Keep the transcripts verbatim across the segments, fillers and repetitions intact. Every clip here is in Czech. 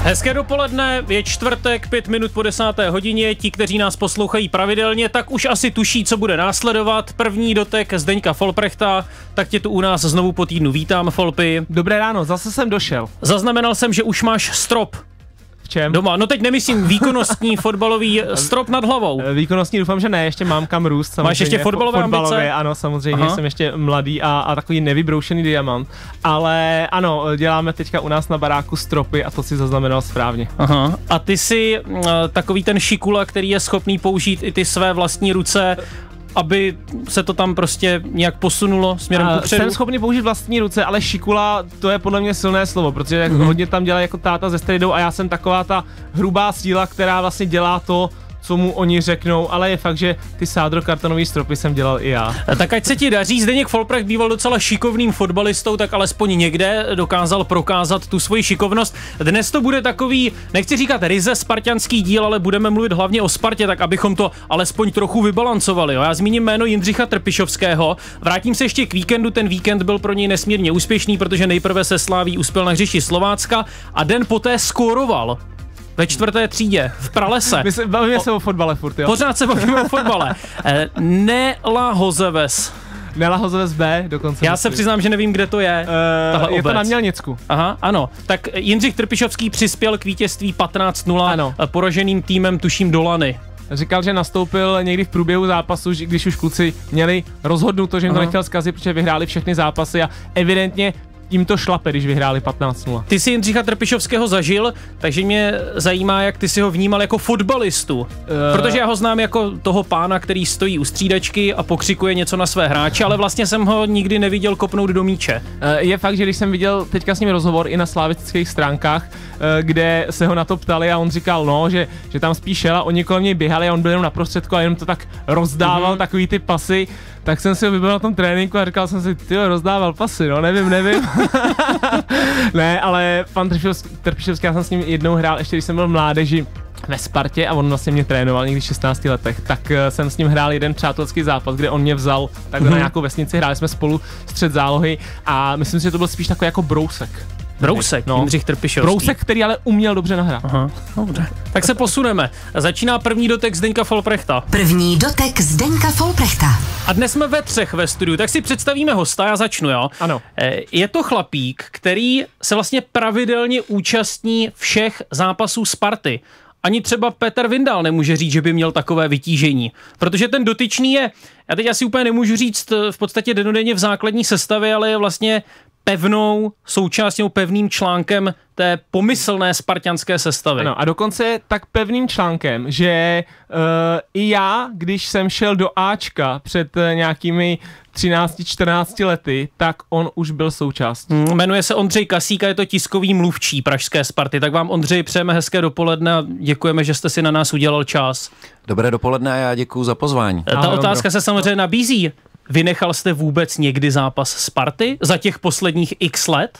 Hezké dopoledne, je čtvrtek, pět minut po desáté hodině. Ti, kteří nás poslouchají pravidelně, tak už asi tuší, co bude následovat. První dotek Zdeňka Folprechta, tak tě tu u nás znovu po týdnu vítám, Folpy. Dobré ráno, zase jsem došel. Zaznamenal jsem, že už máš strop. V čem? Doma. No teď nemyslím výkonnostní fotbalový strop nad hlavou. Výkonnostní doufám, že ne, ještě mám kam růst. Máš ještě fotbalové ambice? Ano, samozřejmě, Aha. jsem ještě mladý a, a takový nevybroušený diamant. Ale ano, děláme teďka u nás na baráku stropy a to si zaznamenal správně. Aha. A ty jsi uh, takový ten šikula, který je schopný použít i ty své vlastní ruce, aby se to tam prostě nějak posunulo směrem kupředu? Jsem schopný použít vlastní ruce, ale šikula, to je podle mě silné slovo, protože mm-hmm. hodně tam dělá jako táta ze strejdou a já jsem taková ta hrubá síla, která vlastně dělá to, co mu oni řeknou, ale je fakt, že ty sádrokartonový stropy jsem dělal i já. Tak ať se ti daří, Zdeněk Folprecht býval docela šikovným fotbalistou, tak alespoň někde dokázal prokázat tu svoji šikovnost. Dnes to bude takový, nechci říkat ryze spartanský díl, ale budeme mluvit hlavně o Spartě, tak abychom to alespoň trochu vybalancovali. Jo? Já zmíním jméno Jindřicha Trpišovského. Vrátím se ještě k víkendu, ten víkend byl pro něj nesmírně úspěšný, protože nejprve se Sláví uspěl na hřišti Slovácka a den poté skóroval ve čtvrté třídě v pralese. My se bavíme o, se o fotbale furt, jo? Pořád se bavíme o fotbale. Nela Hozeves. Nela Hozeves B dokonce. Já se přiznám, že nevím, kde to je. Uh, je obec. To na Mělnicku. Aha, ano. Tak Jindřich Trpišovský přispěl k vítězství patnáct nula poraženým týmem, tuším, Dolany. Říkal, že nastoupil někdy v průběhu zápasu, když už kluci měli rozhodnuto, že jim to nechtěl zkazit, protože vyhráli všechny zápasy a evidentně jim to šlape, když vyhráli patnáct nula. Ty jsi Jindřicha Trpišovského zažil, takže mě zajímá, jak ty si ho vnímal jako fotbalistu. Uh... Protože já ho znám jako toho pána, který stojí u střídačky a pokřikuje něco na své hráče, ale vlastně jsem ho nikdy neviděl kopnout do míče. Uh, je fakt, že když jsem viděl teďka s ním rozhovor i na slavických stránkách, uh, kde se ho na to ptali a on říkal, no, že, že tam spíš šel a oni kolem něj běhali a on byl jenom na prostředku a jenom to tak rozdával, mm-hmm. takový ty pasy. Tak jsem si ho vybral na tom tréninku a říkal jsem si, tyjo, rozdával pasy, no, nevím, nevím. Ne, ale pan Trpišovský, já jsem s ním jednou hrál, ještě když jsem byl v mládeži ve Spartě a on vlastně mě trénoval někdy v šestnácti letech, tak uh, jsem s ním hrál jeden přátelský zápas, kde on mě vzal takhle mm-hmm. na nějakou vesnici, hráli jsme spolu střed zálohy a myslím si, že to byl spíš takový jako brousek. Brousek, no. Jindřich Trpišovský. Brousek, který ale uměl dobře nahrát. Aha, dobře. Tak se posuneme. Začíná první dotek Zdeňka Folprechta. První dotek Zdeňka Folprechta. A dnes jsme ve třech ve studiu, tak si představíme hosta, já začnu, jo? Ano. Je to chlapík, který se vlastně pravidelně účastní všech zápasů Sparty. Ani třeba Petr Vindal nemůže říct, že by měl takové vytížení. Protože ten dotyčný je, já teď asi úplně nemůžu říct v podstatě dennodenně v základní sestavě, ale je vlastně pevnou součástí, pevným článkem té pomyslné spartanské sestavy. Ano, a dokonce tak pevným článkem, že uh, i já, když jsem šel do Ačka před uh, nějakými třinácti čtrnácti lety, tak on už byl součástí. Hmm, jmenuje se Ondřej Kasík a je to tiskový mluvčí pražské Sparty. Tak vám, Ondřej, přejeme hezké dopoledne a děkujeme, že jste si na nás udělal čas. Dobré dopoledne a já děkuju za pozvání. Ta Ahoj, otázka dobro. se samozřejmě nabízí. Vynechal jste vůbec někdy zápas Sparty za těch posledních x let?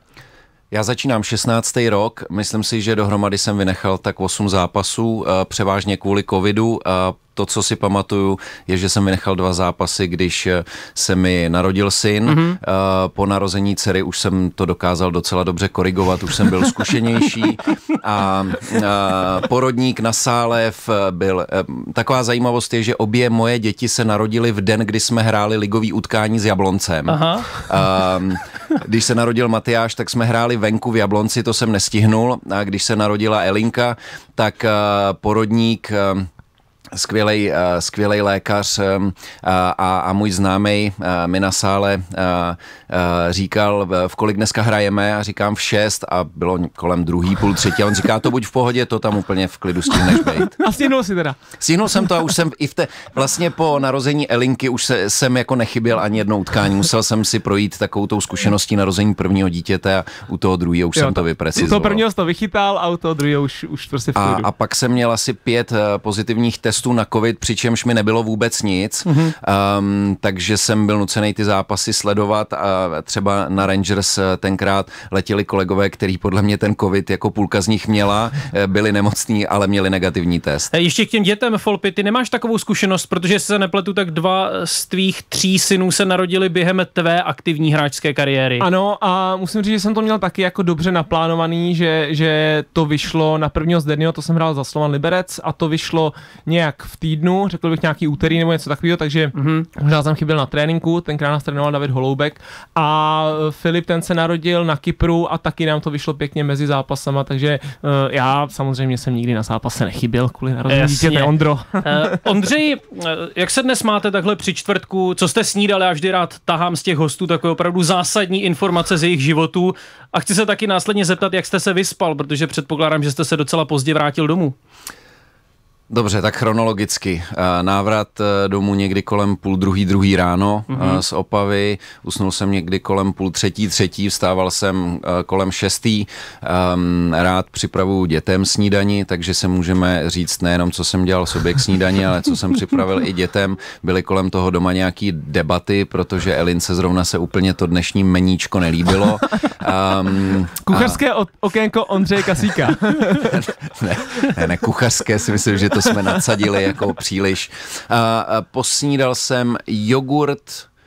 Já začínám šestnáctý rok, myslím si, že dohromady jsem vynechal tak osm zápasů, převážně kvůli covidu. To, co si pamatuju, je, že jsem vynechal dva zápasy, když se mi narodil syn. Mm-hmm. Po narození dcery už jsem to dokázal docela dobře korigovat, už jsem byl zkušenější. A, a porodník na Sálev byl... Taková zajímavost je, že obě moje děti se narodily v den, kdy jsme hráli ligový utkání s Jabloncem. Aha. A, když se narodil Matyáš, tak jsme hráli venku v Jablonci, to jsem nestihnul. A když se narodila Elinka, tak porodník... Skvělej, uh, skvělej lékař uh, a, a můj známej uh, mi na sále uh, uh, říkal, v kolik dneska hrajeme, a říkám v šest a bylo kolem druhý, půl třetí a on říká, to buď v pohodě, to tam úplně v klidu stihneš bejt. A stihnul si teda? Stihnul jsem to a už jsem i v té, vlastně po narození Elinky už se, jsem jako nechyběl ani jednou utkání, musel jsem si projít takovou tou zkušeností narození prvního dítěte a u toho druhého už jo, jsem to vyprecizoval. U toho prvního jsi to vychytal a u toho druhého už, už prostě v klidu. A, a pak jsem měl asi pět uh, pozitivních testů testů na covid, přičemž mi nebylo vůbec nic, mm-hmm. um, takže jsem byl nucený ty zápasy sledovat a třeba na Rangers tenkrát letěli kolegové, který podle mě ten covid jako půlka z nich měla, byli nemocní, ale měli negativní test. Ještě k těm dětem, Folpy, ty nemáš takovou zkušenost, protože se nepletu, tak dva z tvých tří synů se narodili během tvé aktivní hráčské kariéry. Ano, a musím říct, že jsem to měl taky jako dobře naplánovaný, že, že to vyšlo na prvního z Denního, to jsem hrál za Slovan Liberec a to vyšlo nějak v týdnu, řekl bych nějaký úterý nebo něco takového, takže mm-hmm. možná jsem chyběl na tréninku, tenkrát nás trénoval David Holoubek a Filip ten se narodil na Kypru a taky nám to vyšlo pěkně mezi zápasama, takže uh, já samozřejmě jsem nikdy na zápase nechyběl kvůli narození dítěte, Ondro. uh, Ondřej, jak se dnes máte takhle při čtvrtku, co jste snídali, já vždy rád tahám z těch hostů takové opravdu zásadní informace z jejich životů a chci se taky následně zeptat, jak jste se vyspal, protože předpokládám, že jste se docela pozdě vrátil domů. Dobře, tak chronologicky. Návrat domů někdy kolem půl druhý, druhý ráno mm-hmm. z Opavy. Usnul jsem někdy kolem půl třetí, třetí. Vstával jsem kolem šestý. Rád připravuju dětem snídani, takže se můžeme říct nejenom, co jsem dělal sobě k snídani, ale co jsem připravil i dětem. Byly kolem toho doma nějaký debaty, protože Elince zrovna se úplně to dnešní meníčko nelíbilo. Um, Kuchařské a... okénko Ondřeje Kasíka. ne, ne, ne, kuchařské si myslím, že to jsme nadsadili jako příliš. A, a posnídal jsem jogurt,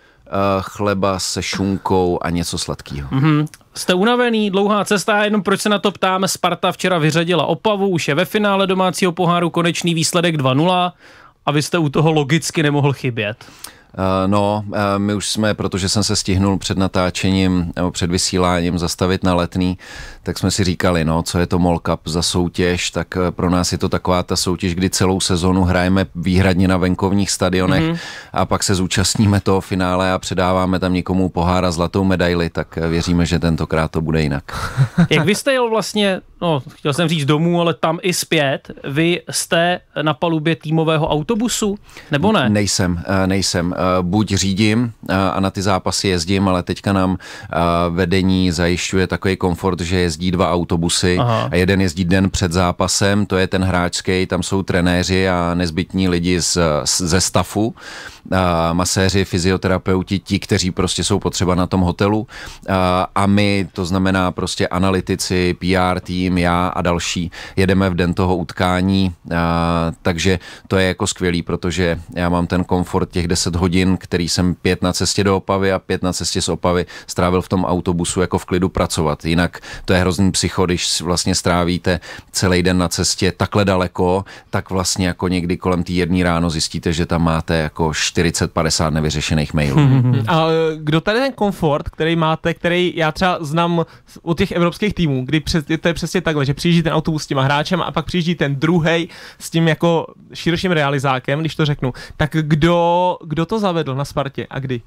a chleba se šunkou a něco sladkého. Mm-hmm. Jste unavený, dlouhá cesta, jenom proč se na to ptáme, Sparta včera vyřadila Opavu, už je ve finále domácího poháru, konečný výsledek dva nula a vy jste u toho logicky nemohl chybět. No, my už jsme, protože jsem se stihnul před natáčením nebo před vysíláním zastavit na Letný, tak jsme si říkali, no, co je to Mall Cup za soutěž, tak pro nás je to taková ta soutěž, kdy celou sezonu hrajeme výhradně na venkovních stadionech mm-hmm. a pak se zúčastníme toho finále a předáváme tam někomu pohár a zlatou medaili, tak věříme, že tentokrát to bude jinak. Jak vy jste jel vlastně, no, chtěl jsem říct domů, ale tam i zpět, vy jste na palubě týmového autobusu, nebo ne? Nejsem, nejsem. Buď řídím a na ty zápasy jezdím, ale teďka nám vedení zajišťuje takový komfort, že jezdí dva autobusy. Aha. A jeden jezdí den před zápasem, to je ten hráčský, tam jsou trenéři a nezbytní lidi z, ze stafu, a maséři, fyzioterapeuti, ti, kteří prostě jsou potřeba na tom hotelu a, a my, to znamená prostě analytici, P R tým, já a další, jedeme v den toho utkání, a, takže to je jako skvělý, protože já mám ten komfort těch deset hodin, který jsem pět na cestě do Opavy a pět na cestě z Opavy strávil v tom autobusu jako v klidu pracovat. Jinak to je hrozný psycho, když vlastně strávíte celý den na cestě takhle daleko, tak vlastně jako někdy kolem té jedné ráno zjistíte, že tam máte jako čtyřicet padesát nevyřešených mailů. A kdo tady ten komfort, který máte, který já třeba znám od těch evropských týmů, kdy přes, to je přesně takhle, že přijíždí ten autobus s těma hráčem a pak přijíždí ten druhej s tím jako širším realizákem, když to řeknu. Tak kdo, kdo to zavedl na Spartě a kdy?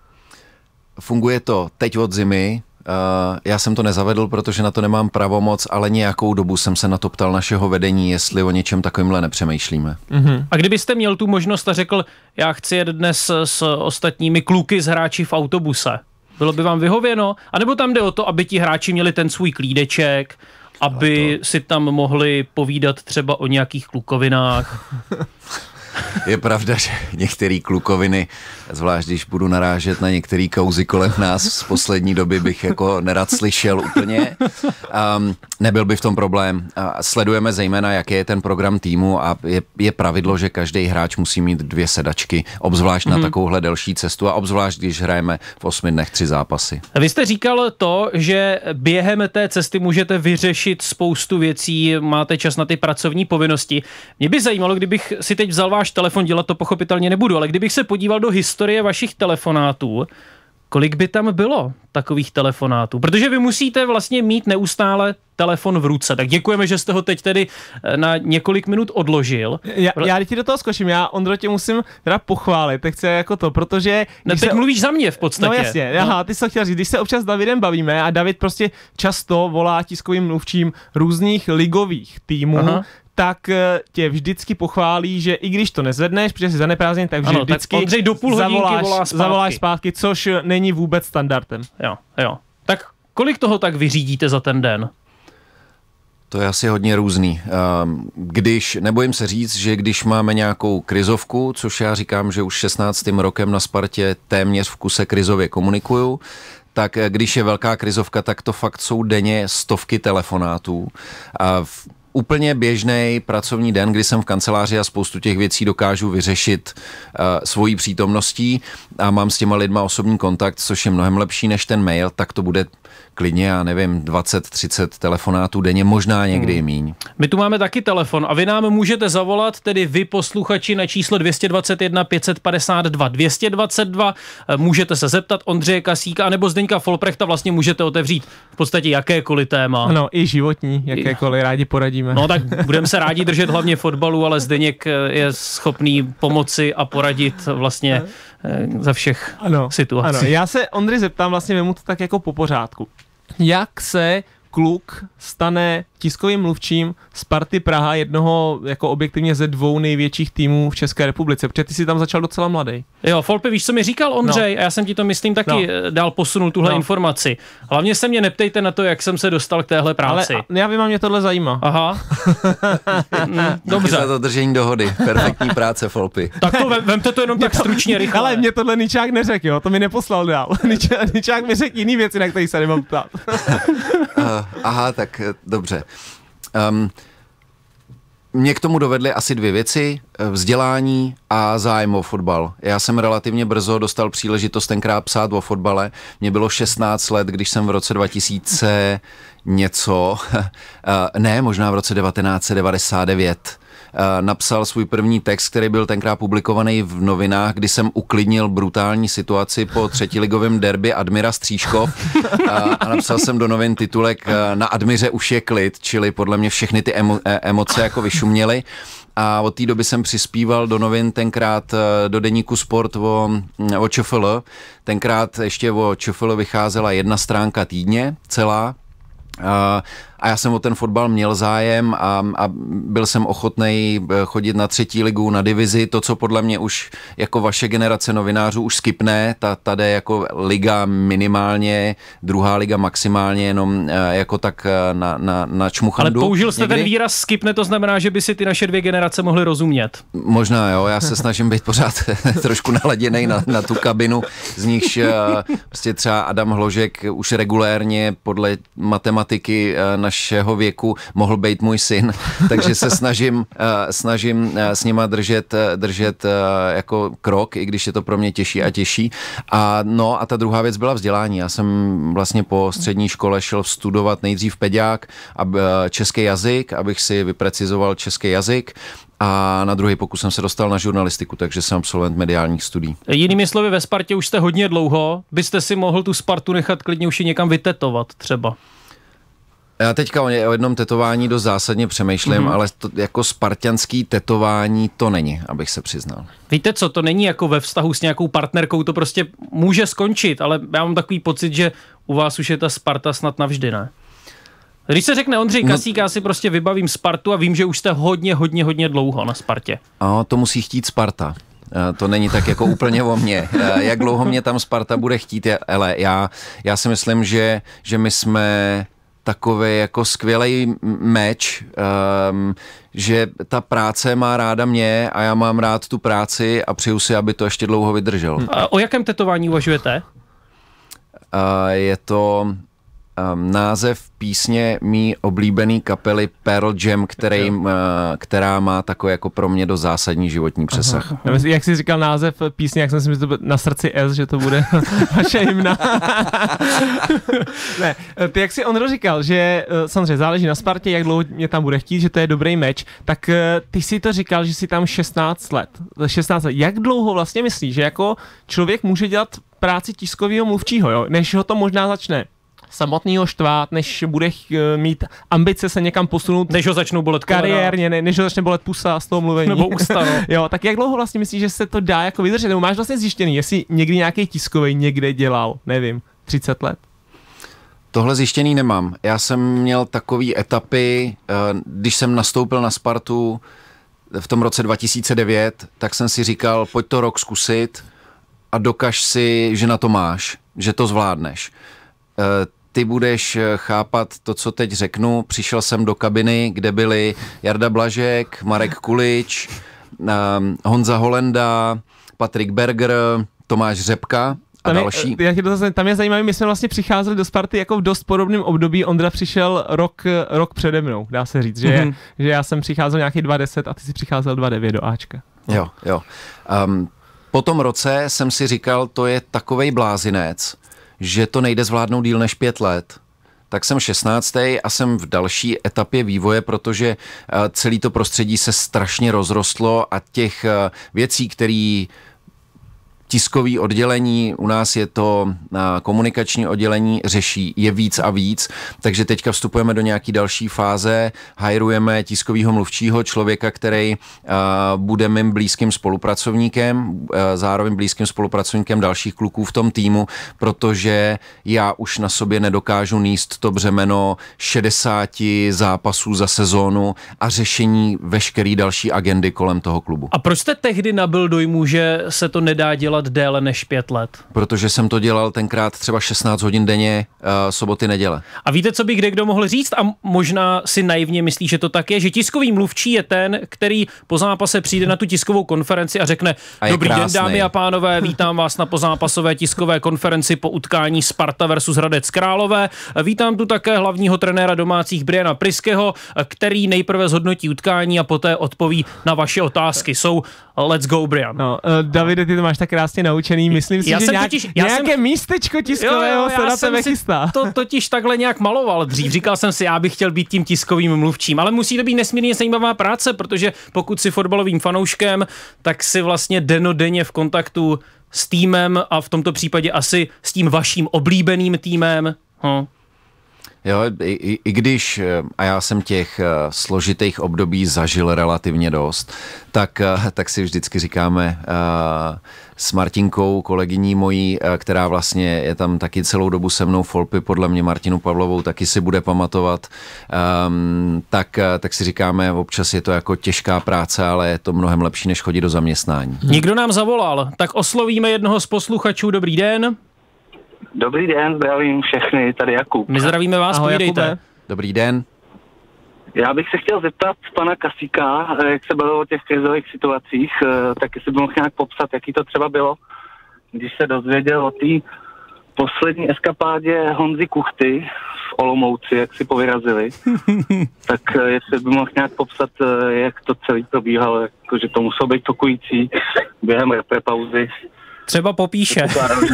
Funguje to teď od zimy. Uh, já jsem to nezavedl, protože na to nemám pravomoc, ale nějakou dobu jsem se na to ptal našeho vedení, jestli o něčem takovýmhle nepřemýšlíme. Mm-hmm. A kdybyste měl tu možnost a řekl, já chci jet dnes s ostatními kluky z hráči v autobuse, bylo by vám vyhověno? A nebo tam jde o to, aby ti hráči měli ten svůj klídeček, aby to... si tam mohli povídat třeba o nějakých klukovinách? Je pravda, že některé klukoviny, zvlášť když budu narážet na některé kauzy kolem nás z poslední doby, bych jako nerad slyšel úplně. Um, nebyl by v tom problém. Uh, sledujeme zejména, jaký je ten program týmu a je, je pravidlo, že každý hráč musí mít dvě sedačky, obzvlášť mm-hmm. na takovouhle delší cestu a obzvlášť, když hrajeme v osmi dnech tři zápasy. Vy jste říkal to, že během té cesty můžete vyřešit spoustu věcí, máte čas na ty pracovní povinnosti. Mě by zajímalo, kdybych si teď vzal váš telefon, dělat to pochopitelně nebudu, ale kdybych se podíval do historie vašich telefonátů, kolik by tam bylo takových telefonátů? Protože vy musíte vlastně mít neustále telefon v ruce. Tak děkujeme, že jste ho teď tedy na několik minut odložil. Já, já ti do toho skočím, já Ondro tě musím teda pochválit, tak chci jako to, protože... Ne, teď se... mluvíš za mě v podstatě. No jasně, no. Aha, ty jsi to chtěl říct, když se občas s Davidem bavíme a David prostě často volá tiskovým mluvčím různých ligových týmů, aha. tak tě vždycky pochválí, že i když to nezvedneš, protože jsi zaneprázdněn, tak ano, vždycky tak do půl zavoláš, volá zpátky. zavoláš zpátky, což není vůbec standardem. Jo, jo. Tak kolik toho tak vyřídíte za ten den? To je asi hodně různý. Když, nebojím se říct, že když máme nějakou krizovku, což já říkám, že už šestnáctým rokem na Spartě téměř v kuse krizově komunikuju, tak když je velká krizovka, tak to fakt jsou denně stovky telefonátů. A v úplně běžný pracovní den, kdy jsem v kanceláři a spoustu těch věcí dokážu vyřešit uh, svojí přítomností a mám s těma lidma osobní kontakt, což je mnohem lepší než ten mail, tak to bude klidně, já nevím, dvacet třicet telefonátů denně, možná někdy hmm. míň. My tu máme taky telefon a vy nám můžete zavolat, tedy vy posluchači na číslo dvě stě dvacet jedna pět set padesát dva dvě stě dvacet dva, můžete se zeptat Ondřeje Kasíka anebo Zdeňka Folprechta, vlastně můžete otevřít v podstatě jakékoliv téma. Ano, i životní, jakékoliv, rádi poradíme. No tak budeme se rádi držet hlavně fotbalu, ale Zdeněk je schopný pomoci a poradit vlastně za všech ano, situací. Ano, já se Ondry zeptám, vlastně vemu to tak jako po pořádku. Jak se kluk stane tiskovým mluvčím Sparty Praha, jednoho jako objektivně ze dvou největších týmů v České republice, protože ty jsi tam začal docela mladý. Jo, Folpe, víš, co mi říkal Ondřej? No. A já jsem ti to, myslím, taky no. dál posunul tuhle no. informaci. Hlavně se mě neptejte na to, jak jsem se dostal k téhle práci. Ale já vím, a mě tohle zajímá. Aha. Dobře. Za to držení dohody. Perfektní práce, Folpy. Tak to vem, vemte to jenom tak to, stručně, rychle. Ale mě tohle Ničák neřekl, jo, to mi neposlal dál. Ničák, Ničák mi řekl jiný věci, na které se nemám ptát. uh, aha, tak dobře. Um, mě k tomu dovedly asi dvě věci, vzdělání a zájem o fotbal. Já jsem relativně brzo dostal příležitost tenkrát psát o fotbale. Mně bylo šestnáct let, když jsem v roce dva tisíce něco, ne, možná v roce devatenáct set devadesát devět, napsal svůj první text, který byl tenkrát publikovaný v novinách, kdy jsem uklidnil brutální situaci po třetiligovém derby Admira Stříškov a napsal jsem do novin titulek Na Admiře už je klid, čili podle mě všechny ty emo- emoce jako vyšuměly. A od té doby jsem přispíval do novin tenkrát do deníku Sport o, o ČFL. Tenkrát ještě o ČFL vycházela jedna stránka týdně celá. A já jsem o ten fotbal měl zájem a, a byl jsem ochotnej chodit na třetí ligu, na divizi, to, co podle mě už jako vaše generace novinářů už skipne, ta tady jako liga minimálně, druhá liga maximálně, jenom jako tak na, na, na čmuchandu. Ale použil jste někdy? Ten výraz skipne, to znamená, že by si ty naše dvě generace mohly rozumět. Možná jo, já se snažím být pořád trošku naladěnej na, na tu kabinu, z nichž prostě třeba Adam Hložek už regulérně podle matematiky našeho věku mohl být můj syn, takže se snažím, uh, snažím uh, s nima držet, uh, držet uh, jako krok, i když je to pro mě těžší a těžší. A no a ta druhá věc byla vzdělání. Já jsem vlastně po střední škole šel studovat nejdřív peďák a uh, český jazyk, abych si vyprecizoval český jazyk. A na druhý pokus jsem se dostal na žurnalistiku, takže jsem absolvent mediálních studií. Jinými slovy, ve Spartě už jste hodně dlouho, byste si mohl tu Spartu nechat klidně už i někam vytetovat třeba. Já teďka o jednom tetování dost zásadně přemýšlím, mm-hmm. ale to jako spartanský tetování to není, abych se přiznal. Víte co, to není jako ve vztahu s nějakou partnerkou, to prostě může skončit, ale já mám takový pocit, že u vás už je ta Sparta snad navždy, ne? Když se řekne Ondřej Kasík, no, já si prostě vybavím Spartu a vím, že už jste hodně, hodně, hodně dlouho na Spartě. A to musí chtít Sparta. To není tak jako úplně o mně. Jak dlouho mě tam Sparta bude chtít, ale já, já si myslím, že, že my jsme takový jako skvělej meč, um, že ta práce má ráda mě a já mám rád tu práci a přeju si, aby to ještě dlouho vydržel. A o jakém tetování uvažujete? Uh, je to um, název písně mý oblíbený kapely Pearl Jam, který, uh, která má takový jako pro mě do zásadní životní přesah. Aha. Jak jsi říkal název písně, jak jsem si myslel, na srdci S, že to bude vaše hymna. Ne, ty jak si Ondro říkal, že samozřejmě záleží na Spartě, jak dlouho mě tam bude chtít, že to je dobrý meč, tak ty si to říkal, že jsi tam šestnáct let. šestnáct let. Jak dlouho vlastně myslíš, že jako člověk může dělat práci tiskového mluvčího, jo? Než ho to možná začne samotnýho štvát, než bude mít ambice se někam posunout. Než ho začnou bolet kariérně, ne, než ho začne bolet pusa z toho mluvení. Nebo ústa, no. Jo, tak jak dlouho vlastně myslíš, že se to dá jako vydržet? Nebo máš vlastně zjištěný, jestli někdy nějaký tiskový někde dělal, nevím, třicet let? Tohle zjištěný nemám. Já jsem měl takový etapy, když jsem nastoupil na Spartu v tom roce dva tisíce devět, tak jsem si říkal, pojď to rok zkusit a dokaž si, že na to máš, že to zvládneš. ty budeš chápat to, co teď řeknu. Přišel jsem do kabiny, kde byli Jarda Blažek, Marek Kulič, Honza Holenda, Patrik Berger, Tomáš Řepka a tam další. Je, to zase, tam je zajímavé, my jsme vlastně přicházeli do Sparty jako v dost podobném období. Ondra přišel rok, rok přede mnou, dá se říct, že, mm-hmm. že já jsem přicházel nějaký dva deset a ty si přicházel dva devět do Ačka. No. Jo, jo. Um, po tom roce jsem si říkal, to je takovej blázinec, že to nejde zvládnout díl než pět let. Tak jsem šestnáctý a jsem v další etapě vývoje, protože celé to prostředí se strašně rozrostlo a těch věcí, které tiskový oddělení, u nás je to komunikační oddělení, řeší, je víc a víc, takže teďka vstupujeme do nějaký další fáze, hajrujeme tiskovýho mluvčího, člověka, který uh, bude mým blízkým spolupracovníkem, uh, zároveň blízkým spolupracovníkem dalších kluků v tom týmu, protože já už na sobě nedokážu nést to břemeno šedesáti zápasů za sezónu a řešení veškerý další agendy kolem toho klubu. A proč jste tehdy nabyl dojmu, že se to nedá dělat déle než pět let? Protože jsem to dělal tenkrát třeba šestnáct hodin denně, uh, soboty, neděle. A víte, co by kde kdo mohl říct? A možná si naivně myslí, že to tak je, že tiskový mluvčí je ten, který po zápase přijde na tu tiskovou konferenci a řekne: a dobrý krásnej. Den, dámy a pánové, vítám vás na pozápasové tiskové konferenci po utkání Sparta versus Hradec Králové. Vítám tu také hlavního trenéra domácích Briana Priskeho, který nejprve zhodnotí utkání a poté odpoví na vaše otázky. So, let's go, Brian. No, uh, Davide, ty to máš tak krásně naučený. Myslím si, já že jsem nějak, totiž, já nějaké jsem, místečko tiskového jo, jo, se na tebe chystá. To totiž takhle nějak maloval dřív. Říkal jsem si, já bych chtěl být tím tiskovým mluvčím, ale musí to být nesmírně zajímavá práce, protože pokud jsi fotbalovým fanouškem, tak si vlastně dennodenně v kontaktu s týmem a v tomto případě asi s tím vaším oblíbeným týmem. Hm. Jo, i, i když, a já jsem těch složitých období zažil relativně dost, tak, tak si vždycky říkáme uh, s Martinkou, kolegyní mojí, která vlastně je tam taky celou dobu se mnou, Folpy, podle mě Martinu Pavlovou taky si bude pamatovat, um, tak, tak si říkáme, občas je to jako těžká práce, ale je to mnohem lepší, než chodit do zaměstnání. Někdo nám zavolal, tak oslovíme jednoho z posluchačů. Dobrý den. Dobrý den, zdravím všechny, tady Jakub. My zdravíme vás, Ahoj, povídejte. Jakube. Dobrý den. Já bych se chtěl zeptat pana Kasíka, jak se bavilo o těch krizových situacích, tak jestli by mohl nějak popsat, jaký to třeba bylo, když se dozvěděl o té poslední eskapádě Honzy Kuchty v Olomouci, jak si povyrazili, tak jestli by mohl nějak popsat, jak to celý probíhalo, jako, že to muselo být tokující během repre pauzy. Třeba popíše.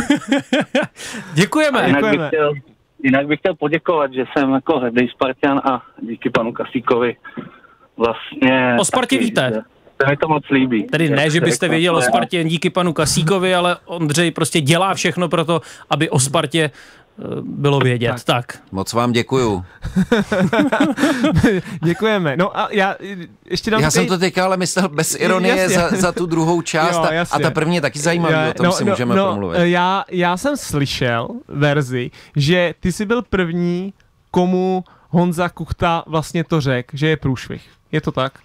Děkujeme. Jinak bych, chtěl, jinak bych chtěl poděkovat, že jsem jako hrdý Spartan a díky panu Kasíkovi vlastně... O Spartě taky, víte. Se mi to moc líbí. Tedy ne, že byste věděl o Spartě jen díky panu Kasíkovi, ale Ondřej prostě dělá všechno pro to, aby o Spartě bylo vědět. Tak. tak. Moc vám děkuju. Děkujeme. No a já ještě dám Já takový... jsem to teďka ale myslel bez ironie za, za tu druhou část jo, a, a ta první je taky zajímavá, o tom no, si no, můžeme no, promluvit. Já, já jsem slyšel verzi, že ty jsi byl první, komu Honza Kuchta vlastně to řekl, že je průšvih. Je to tak?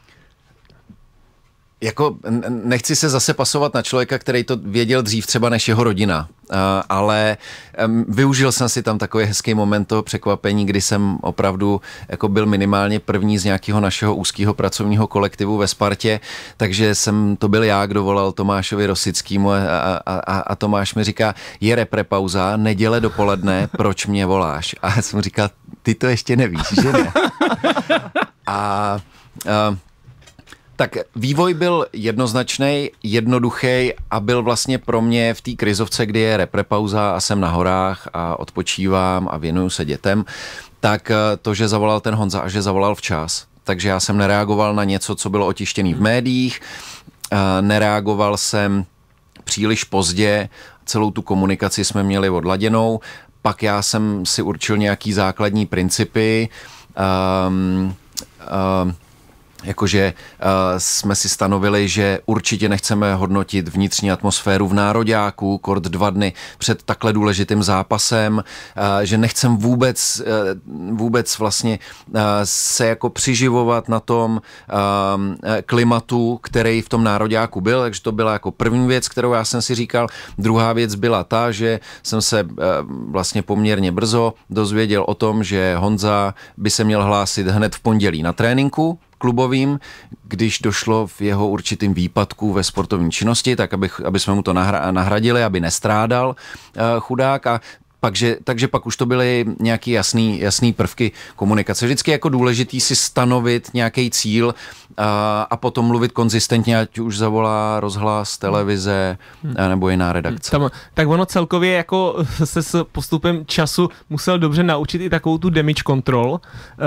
Jako nechci se zase pasovat na člověka, který to věděl dřív třeba než jeho rodina, uh, ale um, využil jsem si tam takový hezký moment toho překvapení, kdy jsem opravdu jako byl minimálně první z nějakého našeho úzkého pracovního kolektivu ve Spartě, takže jsem to byl já, kdo volal Tomášovi Rosickýmu a, a, a, a Tomáš mi říká, je repre pauza, neděle dopoledne, proč mě voláš? A já jsem říkal, ty to ještě nevíš, že ne? A... Uh, Tak vývoj byl jednoznačný, jednoduchý a byl vlastně pro mě v té krizovce, kdy je reprepauza a jsem na horách a odpočívám a věnuju se dětem, tak to, že zavolal ten Honza a že zavolal včas. Takže já jsem nereagoval na něco, co bylo otištěné v médiích, nereagoval jsem příliš pozdě, celou tu komunikaci jsme měli odladěnou, pak já jsem si určil nějaký základní principy, um, um, jakože uh, jsme si stanovili, že určitě nechceme hodnotit vnitřní atmosféru v nároďáku kort dva dny před takhle důležitým zápasem, uh, že nechcem vůbec, uh, vůbec vlastně uh, se jako přiživovat na tom uh, klimatu, který v tom nároďáku byl, takže to byla jako první věc, kterou já jsem si říkal. Druhá věc byla ta, že jsem se uh, vlastně poměrně brzo dozvěděl o tom, že Honza by se měl hlásit hned v pondělí na tréninku klubovým, když došlo v jeho určitým výpadku ve sportovní činnosti, tak aby, aby jsme mu to nahra, nahradili, aby nestrádal uh, chudák a Takže, takže pak už to byly nějaký jasný, jasný prvky komunikace. Vždycky jako důležitý si stanovit nějaký cíl a, a potom mluvit konzistentně, ať už zavolá rozhlas, televize nebo jiná redakce. Tam, tak ono celkově jako se s postupem času musel dobře naučit i takovou tu damage control.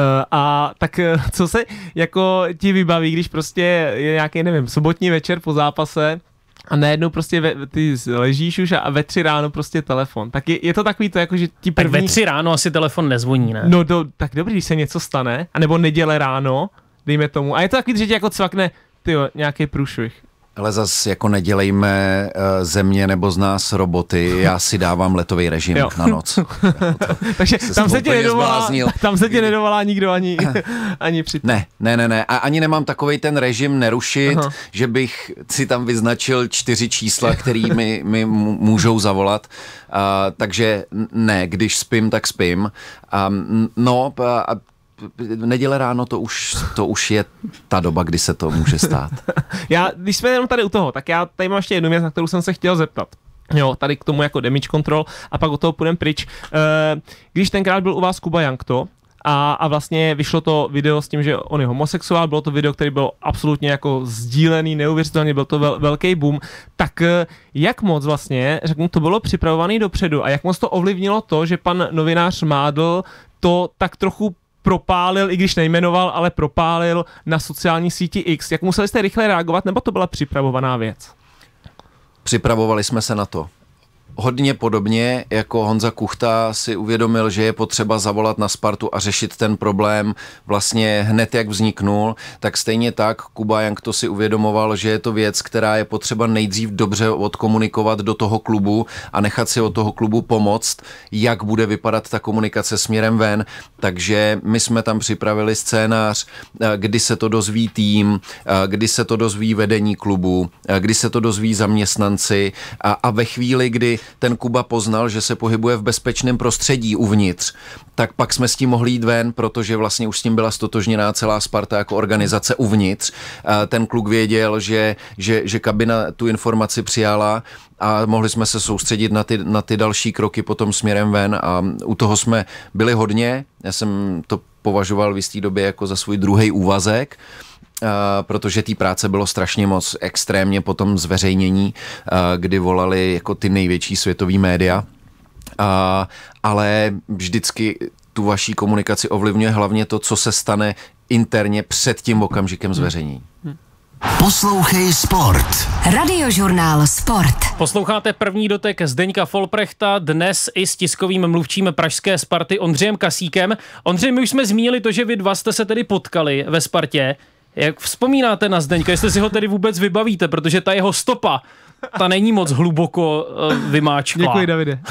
A tak co se jako ti vybaví, když prostě je nějaký, nevím, sobotní večer po zápase, a najednou prostě ve, ty ležíš už a ve tři ráno prostě telefon. Tak je, je to takový to jako, že ti první... Tak ve tři ráno asi telefon nezvoní, ne? No do, tak dobrý, když se něco stane, anebo neděle ráno, dejme tomu. A je to takový, že ti jako cvakne, tyjo, nějaký průšvih. Ale zas jako nedělejme uh, země nebo z nás roboty, já si dávám letový režim jo. na noc. Takže tam se, tě nedovolá, tam se tě nedovolá nikdo ani, ani při... Ne, ne, ne, ne. A ani nemám takovej ten režim nerušit, aha. že bych si tam vyznačil čtyři čísla, který mi, mi můžou zavolat. Uh, takže ne, když spím, tak spím. Um, no a neděle ráno to už, to už je ta doba, kdy se to může stát. Já, když jsme jenom tady u toho, tak já tady mám ještě jednu věc, na kterou jsem se chtěl zeptat. Jo, tady k tomu jako damage control a pak od toho půjdeme pryč. E, když tenkrát byl u vás Kuba Jankto a, a vlastně vyšlo to video s tím, že on je homosexuál, bylo to video, který byl absolutně jako sdílený, neuvěřitelně, byl to vel, velký boom, tak jak moc vlastně, řeknu, to bylo připravovaný dopředu a jak moc to ovlivnilo to, že pan novinář Mádl to tak trochu propálil, i když nejmenoval, ale propálil na sociální síti X. Jak museli jste rychle reagovat, nebo to byla připravovaná věc? Připravovali jsme se na to. Hodně podobně jako Honza Kuchta si uvědomil, že je potřeba zavolat na Spartu a řešit ten problém vlastně hned, jak vzniknul, tak stejně tak Kuba Jankto si uvědomoval, že je to věc, která je potřeba nejdřív dobře odkomunikovat do toho klubu a nechat si od toho klubu pomoct, jak bude vypadat ta komunikace směrem ven. Takže my jsme tam připravili scénář, kdy se to dozví tým, kdy se to dozví vedení klubu, kdy se to dozví zaměstnanci a, a ve chvíli, kdy ten Kuba poznal, že se pohybuje v bezpečném prostředí uvnitř, tak pak jsme s tím mohli jít ven, protože vlastně už s tím byla stotožněná celá Sparta jako organizace uvnitř. Ten kluk věděl, že, že, že kabina tu informaci přijala a mohli jsme se soustředit na ty, na ty další kroky potom směrem ven a u toho jsme byli hodně. Já jsem to považoval v jisté době jako za svůj druhý úvazek, Uh, protože té práce bylo strašně moc, extrémně po tom zveřejnění, uh, kdy volali jako ty největší světový média, uh, ale vždycky tu vaší komunikaci ovlivňuje hlavně to, co se stane interně před tím okamžikem zveřejnění. Poslouchej Sport. Radiožurnál Sport. Posloucháte první dotek Zdeňka Folprechta, dnes i s tiskovým mluvčím pražské Sparty Ondřejem Kasíkem. Ondřej, my už jsme zmínili to, že vy dva jste se tedy potkali ve Spartě. Jak vzpomínáte na Zdeňka, jestli si ho tedy vůbec vybavíte, protože ta jeho stopa, ta není moc hluboko uh, vymáčklá. Děkuji, Davide.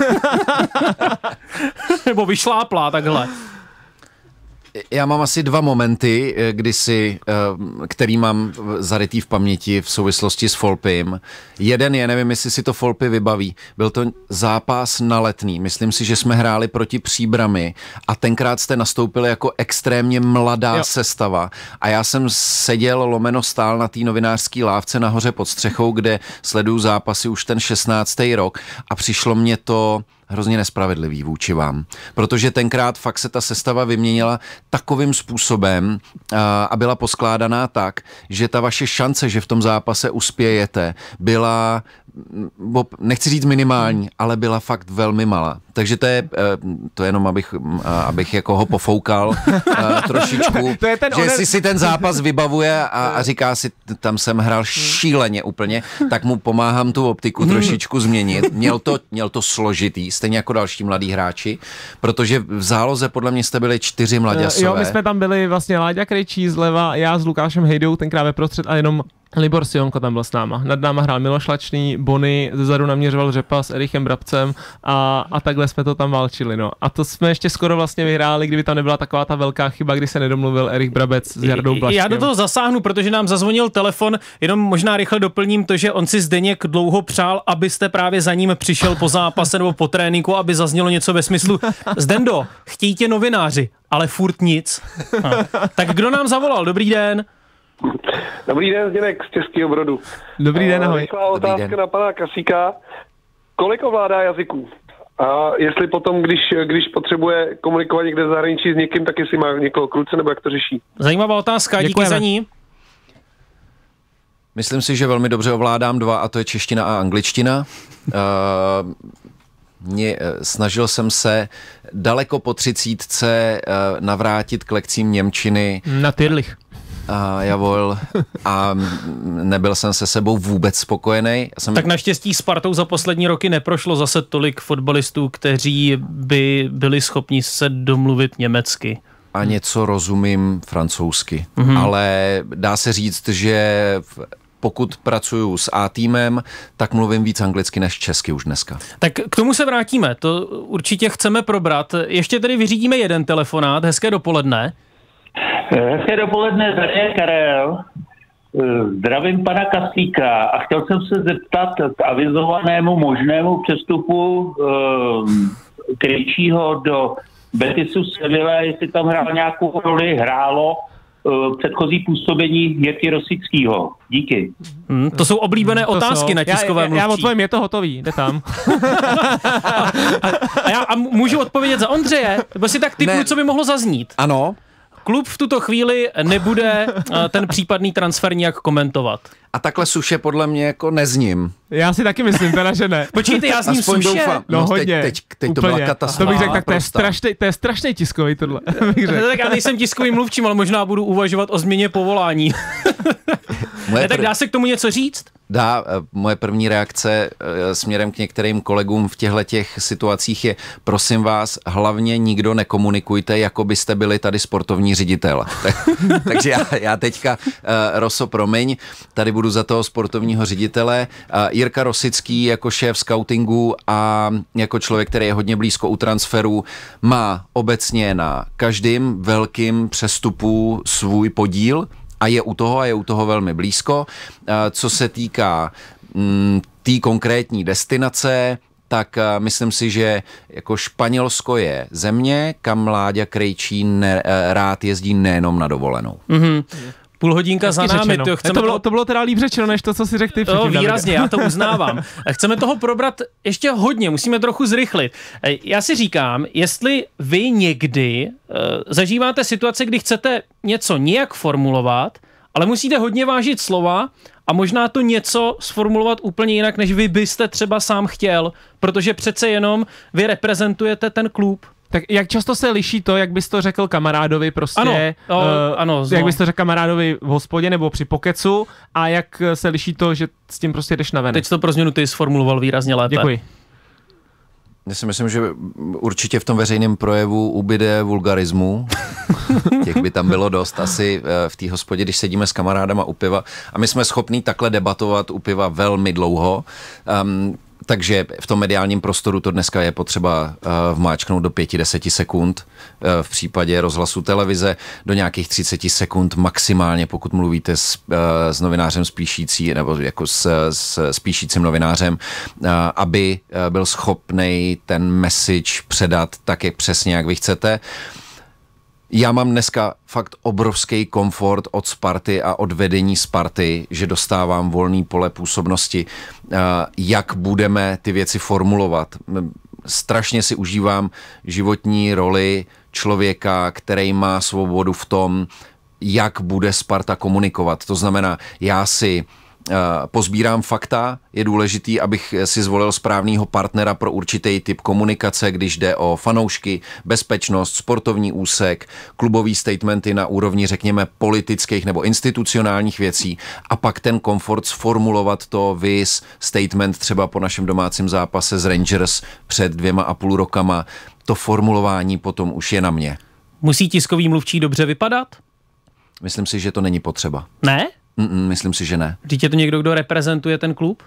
Nebo vyšláplá takhle. Já mám asi dva momenty, kdy si, který mám zarytý v paměti v souvislosti s Folpym. Jeden je, nevím, jestli si to Folpy vybaví, byl to zápas na Letný. Myslím si, že jsme hráli proti Příbrami a tenkrát jste nastoupili jako extrémně mladá jo. sestava. A já jsem seděl lomeno stál na té novinářské lávce nahoře pod střechou, kde sleduju zápasy už ten šestnáctý rok a přišlo mě to hrozně nespravedlivý vůči vám, protože tenkrát fakt se ta sestava vyměnila takovým způsobem a, a byla poskládaná tak, že ta vaše šance, že v tom zápase uspějete, byla nechci říct minimální, ale byla fakt velmi malá. Takže to je, to jenom, abych, abych jako ho pofoukal trošičku, to je ten že jestli si ten zápas vybavuje a, a říká si, tam jsem hrál šíleně úplně, tak mu pomáhám tu optiku trošičku změnit. Měl to, měl to složitý, stejně jako další mladí hráči, protože v záloze podle mě jste byli čtyři mlaďasové. Jo, my jsme tam byli vlastně Láďa Krejčí zleva, já s Lukášem Hejdou tenkrát ve prostřed a jenom Libor Sionko tam byl s náma. Nad náma hrál Miloš Lačný, Bony, zezadu naměřoval Řepa s Erichem Brabcem a, a takhle jsme to tam válčili. No. A to jsme ještě skoro vlastně vyhráli, kdyby tam nebyla taková ta velká chyba, kdy se nedomluvil Erich Brabec s Jardou Blaškem. Já do toho zasáhnu, protože nám zazvonil telefon, jenom možná rychle doplním to, že on si Zdeněk dlouho přál, abyste právě za ním přišel po zápase nebo po tréninku, aby zaznělo něco ve smyslu Zdendo, chtějí tě novináři, ale furt nic. Ha. Tak kdo nám zavolal? Dobrý den. Dobrý den, Zdeněk z Českého Brodu. Dobrý den, ahoj. Rychlá otázka na pana Kasíka. Kolik ovládá jazyků? A jestli potom, když, když potřebuje komunikovat někde v zahraničí s někým, tak jestli má někoho k ruce, nebo jak to řeší? Zajímavá otázka, díky za ní. Myslím si, že velmi dobře ovládám dva, a to je čeština a angličtina. Uh, mě, snažil jsem se daleko po třicítce uh, navrátit k lekcím němčiny. Na Tyrlich. A javol, a nebyl jsem se sebou vůbec spokojený. Jsem... Tak naštěstí Spartou za poslední roky neprošlo zase tolik fotbalistů, kteří by byli schopni se domluvit německy. A něco rozumím francouzsky. Mm-hmm. Ale dá se říct, že pokud pracuju s A-týmem, tak mluvím víc anglicky než česky už dneska. Tak k tomu se vrátíme, to určitě chceme probrat. Ještě tedy vyřídíme jeden telefonát, hezké dopoledne. Hezké dopoledne, tady je Karel. Zdravím pana Kasíka a chtěl jsem se zeptat k avizovanému možnému přestupu uh, Krejčího do Betisu Sevilla, jestli tam hrál nějakou roli, hrálo uh, předchozí působení Jirky Rosickýho. Díky. Hmm, to jsou oblíbené hmm, otázky jsou. na tiskové já, mluvčí. Já odpovím, je to hotový, jde tam. a, a já a můžu odpovědět za Ondřeje? Nebo si tak typnu, co by mohlo zaznít. Ano. Klub v tuto chvíli nebude ten případný transfer nějak komentovat. A takhle suše podle mě jako nezním. Já si taky myslím teda, že ne. Počkejte, já s ním Aspoň suše. Doufám. No, no hodně. Teď, teď, teď to byla katastrofa. To bych řekl, tak to je strašný, to je strašný tiskový tohle. Tak já nejsem tiskovým mluvčím, ale možná budu uvažovat o změně povolání. Ne, tak dá se k tomu něco říct? Dá, moje první reakce směrem k některým kolegům v těchto těch situacích je, prosím vás, hlavně nikdo nekomunikujte, jako byste byli tady sportovní ředitel. Takže já, já teďka, Roso, promiň, tady budu za toho sportovního ředitele. Jirka Rosický jako šéf scoutingu a jako člověk, který je hodně blízko u transferů, má obecně na každém velkým přestupu svůj podíl, a je u toho a je u toho velmi blízko. Co se týká mm, té tý konkrétní destinace, tak myslím si, že jako Španělsko je země, kam Láďa Krejčí ne, rád jezdí nejenom na dovolenou. Mm-hmm. Půl hodinka za námi. To, chceme to, bylo, to bylo teda líp řečeno, než to, co si řekl ty předtím. No, výrazně, já to uznávám. Chceme toho probrat ještě hodně, musíme trochu zrychlit. Já si říkám, jestli vy někdy uh, zažíváte situace, kdy chcete něco nějak formulovat, ale musíte hodně vážit slova a možná to něco sformulovat úplně jinak, než vy byste třeba sám chtěl, protože přece jenom vy reprezentujete ten klub. Tak jak často se liší to, jak bys to řekl kamarádovi prostě, ano, o, uh, ano, jak bys to řekl kamarádovi v hospodě nebo při pokecu a jak se liší to, že s tím prostě jdeš na venek. Teď to pro změnu ty sformuloval výrazně lépe. Děkuji. Já si myslím, že určitě v tom veřejném projevu ubyde vulgarismu. Těch by tam bylo dost asi v té hospodě, když sedíme s kamarádama u piva. A my jsme schopní takhle debatovat u piva velmi dlouho. Um, Takže v tom mediálním prostoru to dneska je potřeba uh, vmáčknout do pěti, deseti sekund. Uh, v případě rozhlasu televize do nějakých třiceti sekund maximálně, pokud mluvíte s, uh, s novinářem spíšící, nebo jako s, s spíšícím novinářem, uh, aby uh, byl schopnej ten message předat tak, jak přesně, jak vy chcete. Já mám dneska fakt obrovský komfort od Sparty a od vedení Sparty, že dostávám volný pole působnosti, jak budeme ty věci formulovat. Strašně si užívám životní roli člověka, který má svobodu v tom, jak bude Sparta komunikovat. To znamená, já si pozbírám fakta, je důležitý, abych si zvolil správného partnera pro určitý typ komunikace, když jde o fanoušky, bezpečnost, sportovní úsek, klubový statementy na úrovni, řekněme, politických nebo institucionálních věcí a pak ten komfort sformulovat to vis statement třeba po našem domácím zápase s Rangers před dvěma a půl rokama. To formulování potom už je na mě. Musí tiskový mluvčí dobře vypadat? Myslím si, že to není potřeba. Ne? Mm-mm, myslím si, že ne. Vždyť je to někdo, kdo reprezentuje ten klub?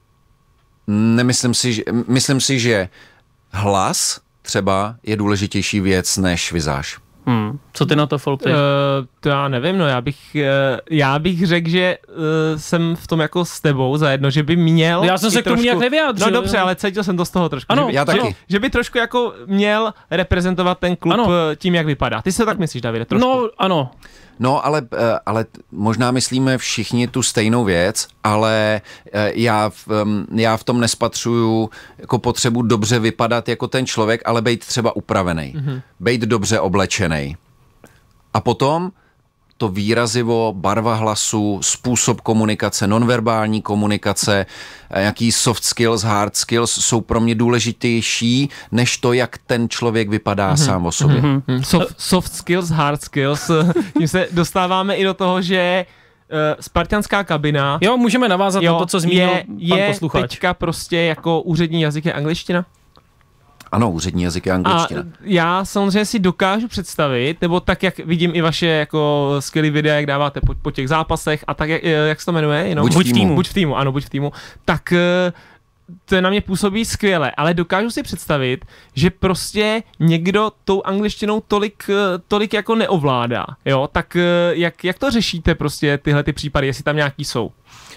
Nemyslím si, že, myslím si, že hlas třeba je důležitější věc než vizáž. Hmm. Co ty na to, Folpy? Uh, to já nevím, no já bych, uh, já bych řekl, že uh, jsem v tom jako s tebou zajedno, že by měl... Já jsem se k tomu trošku, nějak nevyjádřil. No dobře, ale cítil jsem to z toho trošku. Ano, že by, já taky. Že, že by trošku jako měl reprezentovat ten klub ano. tím, jak vypadá. Ty se tak myslíš, Davide, trošku? No, ano. No, ale, ale možná myslíme všichni tu stejnou věc, ale já v, já v tom nespatřuju jako potřebu dobře vypadat jako ten člověk, ale být třeba upravený, mm-hmm. být dobře oblečený. A potom to výrazivo, barva hlasu, způsob komunikace, nonverbální komunikace, jaký soft skills, hard skills jsou pro mě důležitější, než to, jak ten člověk vypadá mm-hmm. sám o sobě. Mm-hmm. Soft, soft skills, hard skills, tím se dostáváme i do toho, že uh, spartanská kabina... Jo, můžeme navázat jo, na to, co zmínil je, pan je posluchač. Je teďka prostě jako úřední jazyk je angličtina? Ano, úřední jazyk je angličtina. A já samozřejmě si dokážu představit, nebo tak, jak vidím i vaše jako skvělý videa, jak dáváte po, po těch zápasech a tak, jak, jak se to jmenuje? Jenom? Buď, buď v týmu. Buď v týmu, ano, buď v týmu. Tak to na mě působí skvěle, ale dokážu si představit, že prostě někdo tou angličtinou tolik, tolik jako neovládá, jo? Tak jak, jak to řešíte prostě tyhle ty případy, jestli tam nějaký jsou?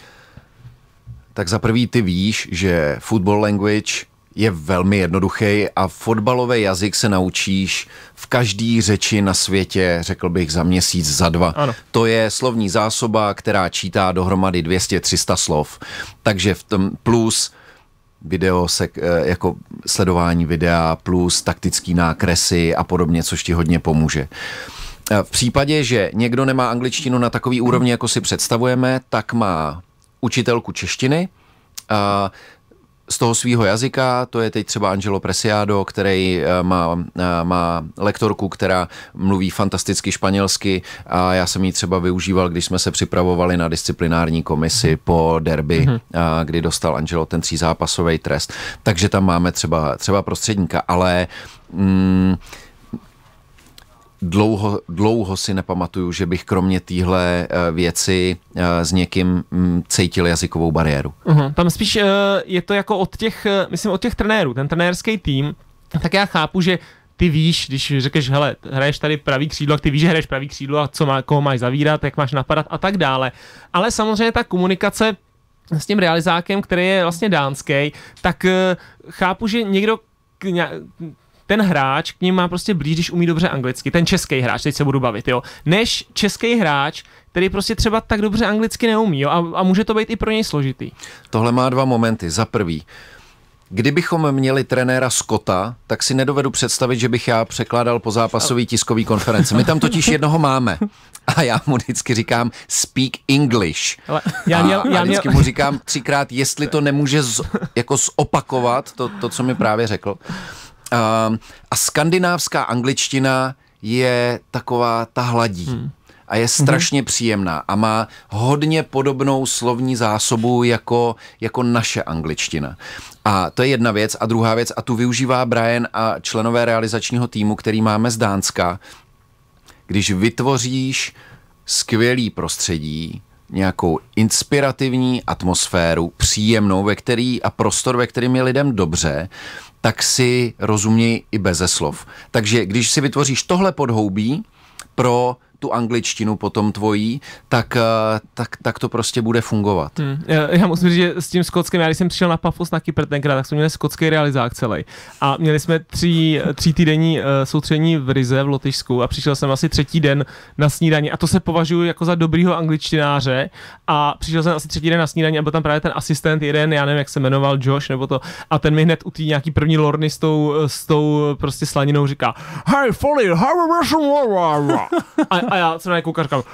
Tak za prvý ty víš, že football language je velmi jednoduchý a fotbalový jazyk se naučíš v každý řeči na světě, řekl bych, za měsíc, za dva. Ano. To je slovní zásoba, která čítá dohromady dvě stě tři sta slov. Takže v tom plus video, se, jako sledování videa, plus taktický nákresy a podobně, což ti hodně pomůže. V případě, že někdo nemá angličtinu na takový úrovni, jako si představujeme, tak má učitelku češtiny, a z toho svýho jazyka, to je teď třeba Angelo Preciado, který má, má lektorku, která mluví fantasticky španělsky a já jsem ji třeba využíval, když jsme se připravovali na disciplinární komisi po derby, mm-hmm. kdy dostal Angelo ten třízápasový trest. Takže tam máme třeba, třeba prostředníka, ale mm, Dlouho, dlouho si nepamatuju, že bych kromě téhle věci s někým cítil jazykovou bariéru. Uhum. Tam spíš je to jako od těch, myslím od těch trenérů, ten trenérský tým, tak já chápu, že ty víš, když řekneš, hele, hraješ tady pravý křídlo, ty víš, že hraješ pravý křídlo a co má, koho máš zavírat, jak máš napadat a tak dále. Ale samozřejmě ta komunikace s tím realizákem, který je vlastně dánský, tak chápu, že někdo ten hráč k ním má prostě blíž, když umí dobře anglicky, ten český hráč, teď se budu bavit, jo, než český hráč, který prostě třeba tak dobře anglicky neumí, jo, a, a může to být i pro něj složitý. Tohle má dva momenty. Za prvý, kdybychom měli trenéra Scotta, tak si nedovedu představit, že bych já překládal po zápasový tiskový konferenci. My tam totiž jednoho máme. A já mu vždycky říkám speak English. Ale já měl, a, já a vždycky měl... mu říkám třikrát, jestli to nemůže z, jako zopakovat, to, to, co mi právě řekl. Uh, a skandinávská angličtina je taková ta hladí hmm. a je strašně hmm. příjemná a má hodně podobnou slovní zásobu jako, jako naše angličtina. A to je jedna věc. A druhá věc, a tu využívá Brian a členové realizačního týmu, který máme z Dánska. Když vytvoříš skvělý prostředí, nějakou inspirativní atmosféru, příjemnou, ve který a prostor, ve kterým je lidem dobře, tak si rozumějí i beze slov. Takže když si vytvoříš tohle podhoubí pro tu angličtinu potom tvojí, tak, tak, tak to prostě bude fungovat. Hmm. Já, já musím říct, že s tím skotským, já když jsem přišel na Pafos na Kypr tenkrát, tak jsme měli skotský realizák celý. A měli jsme tří, tří týdenní uh, soustředění v Rize v Lotyšsku a přišel jsem asi třetí den na snídani a to se považuji jako za dobrýho angličtináře a přišel jsem asi třetí den na snídani a byl tam právě ten asistent jeden, já nevím, jak se jmenoval, Josh nebo to, a ten mi hned u té nějaký první lorny s tou, s tou prostě slaninou říká: Hey, Foley, how are you? A, a já jsem na něj koukal, říkám,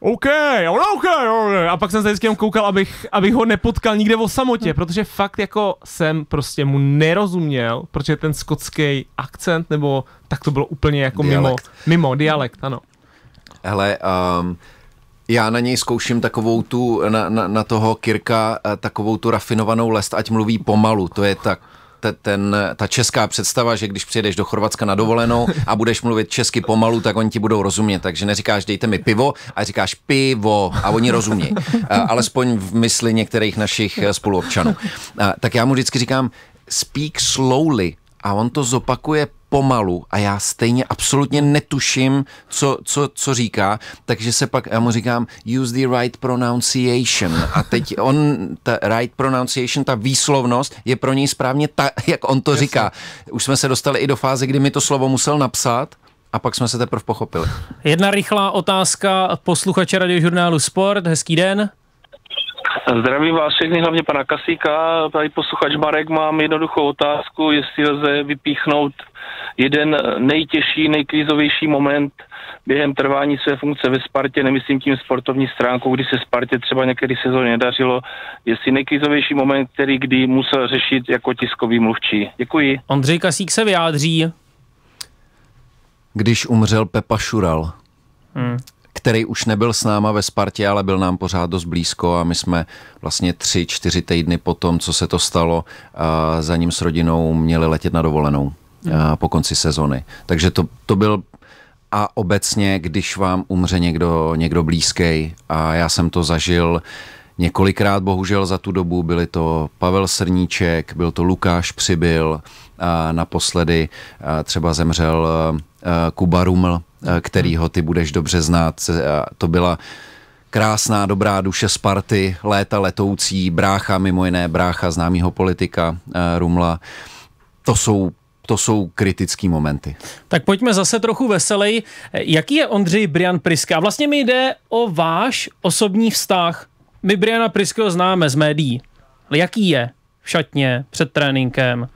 OK, OK, a pak jsem se vždycky jenom koukal, abych, abych ho nepotkal nikde o samotě, protože fakt jako jsem prostě mu nerozuměl, protože ten skotský akcent, nebo tak to bylo úplně jako dialekt. mimo, mimo, dialekt, ano. Hele, um, já na něj zkouším takovou tu, na, na, na toho Kirka, takovou tu rafinovanou lest, ať mluví pomalu, to je tak, ten, ta česká představa, že když přijedeš do Chorvatska na dovolenou a budeš mluvit česky pomalu, tak oni ti budou rozumět. Takže neříkáš dejte mi pivo, a říkáš pivo a oni rozumějí. Alespoň v mysli některých našich spoluobčanů. Tak já mu vždycky říkám speak slowly a on to zopakuje pomalu a já stejně absolutně netuším, co, co, co říká, takže se pak, já mu říkám use the right pronunciation a teď on, ta right pronunciation, ta výslovnost je pro něj správně tak, jak on to Jasně. říká. Už jsme se dostali i do fáze, kdy mi to slovo musel napsat a pak jsme se teprve pochopili. Jedna rychlá otázka posluchače Radiožurnálu Sport, hezký den. Zdravím vás všechny, hlavně pana Kasíka. Tady posluchač Marek, mám jednoduchou otázku, jestli lze vypíchnout jeden nejtěžší, nejklízovější moment během trvání své funkce ve Spartě, nemyslím tím sportovní stránku, kdy se Spartě třeba některý sezóně nedařilo, jestli nejklízovější moment, který kdy musel řešit jako tiskový mluvčí. Děkuji. Ondřej Kasík se vyjádří. Když umřel Pepa Šural. Hmm. který už nebyl s náma ve Spartě, ale byl nám pořád dost blízko a my jsme vlastně tři, čtyři týdny po tom, co se to stalo, za ním s rodinou měli letět na dovolenou po konci sezony. Takže to, to byl a obecně, když vám umře někdo, někdo blízký a já jsem to zažil několikrát, bohužel za tu dobu, byli to Pavel Srníček, byl to Lukáš Přibyl, a naposledy a třeba zemřel Kuba Ruml, kterýho ty budeš dobře znát. To byla krásná, dobrá duše Sparty, léta letoucí, brácha, mimo jiné brácha známýho politika Rumla. To jsou To jsou kritické momenty. Tak pojďme zase trochu veselej. Jaký je Ondřej Brian Priska? A vlastně mi jde o váš osobní vztah. My Briana Priskyho známe z médií. Ale jaký je v šatně, před tréninkem?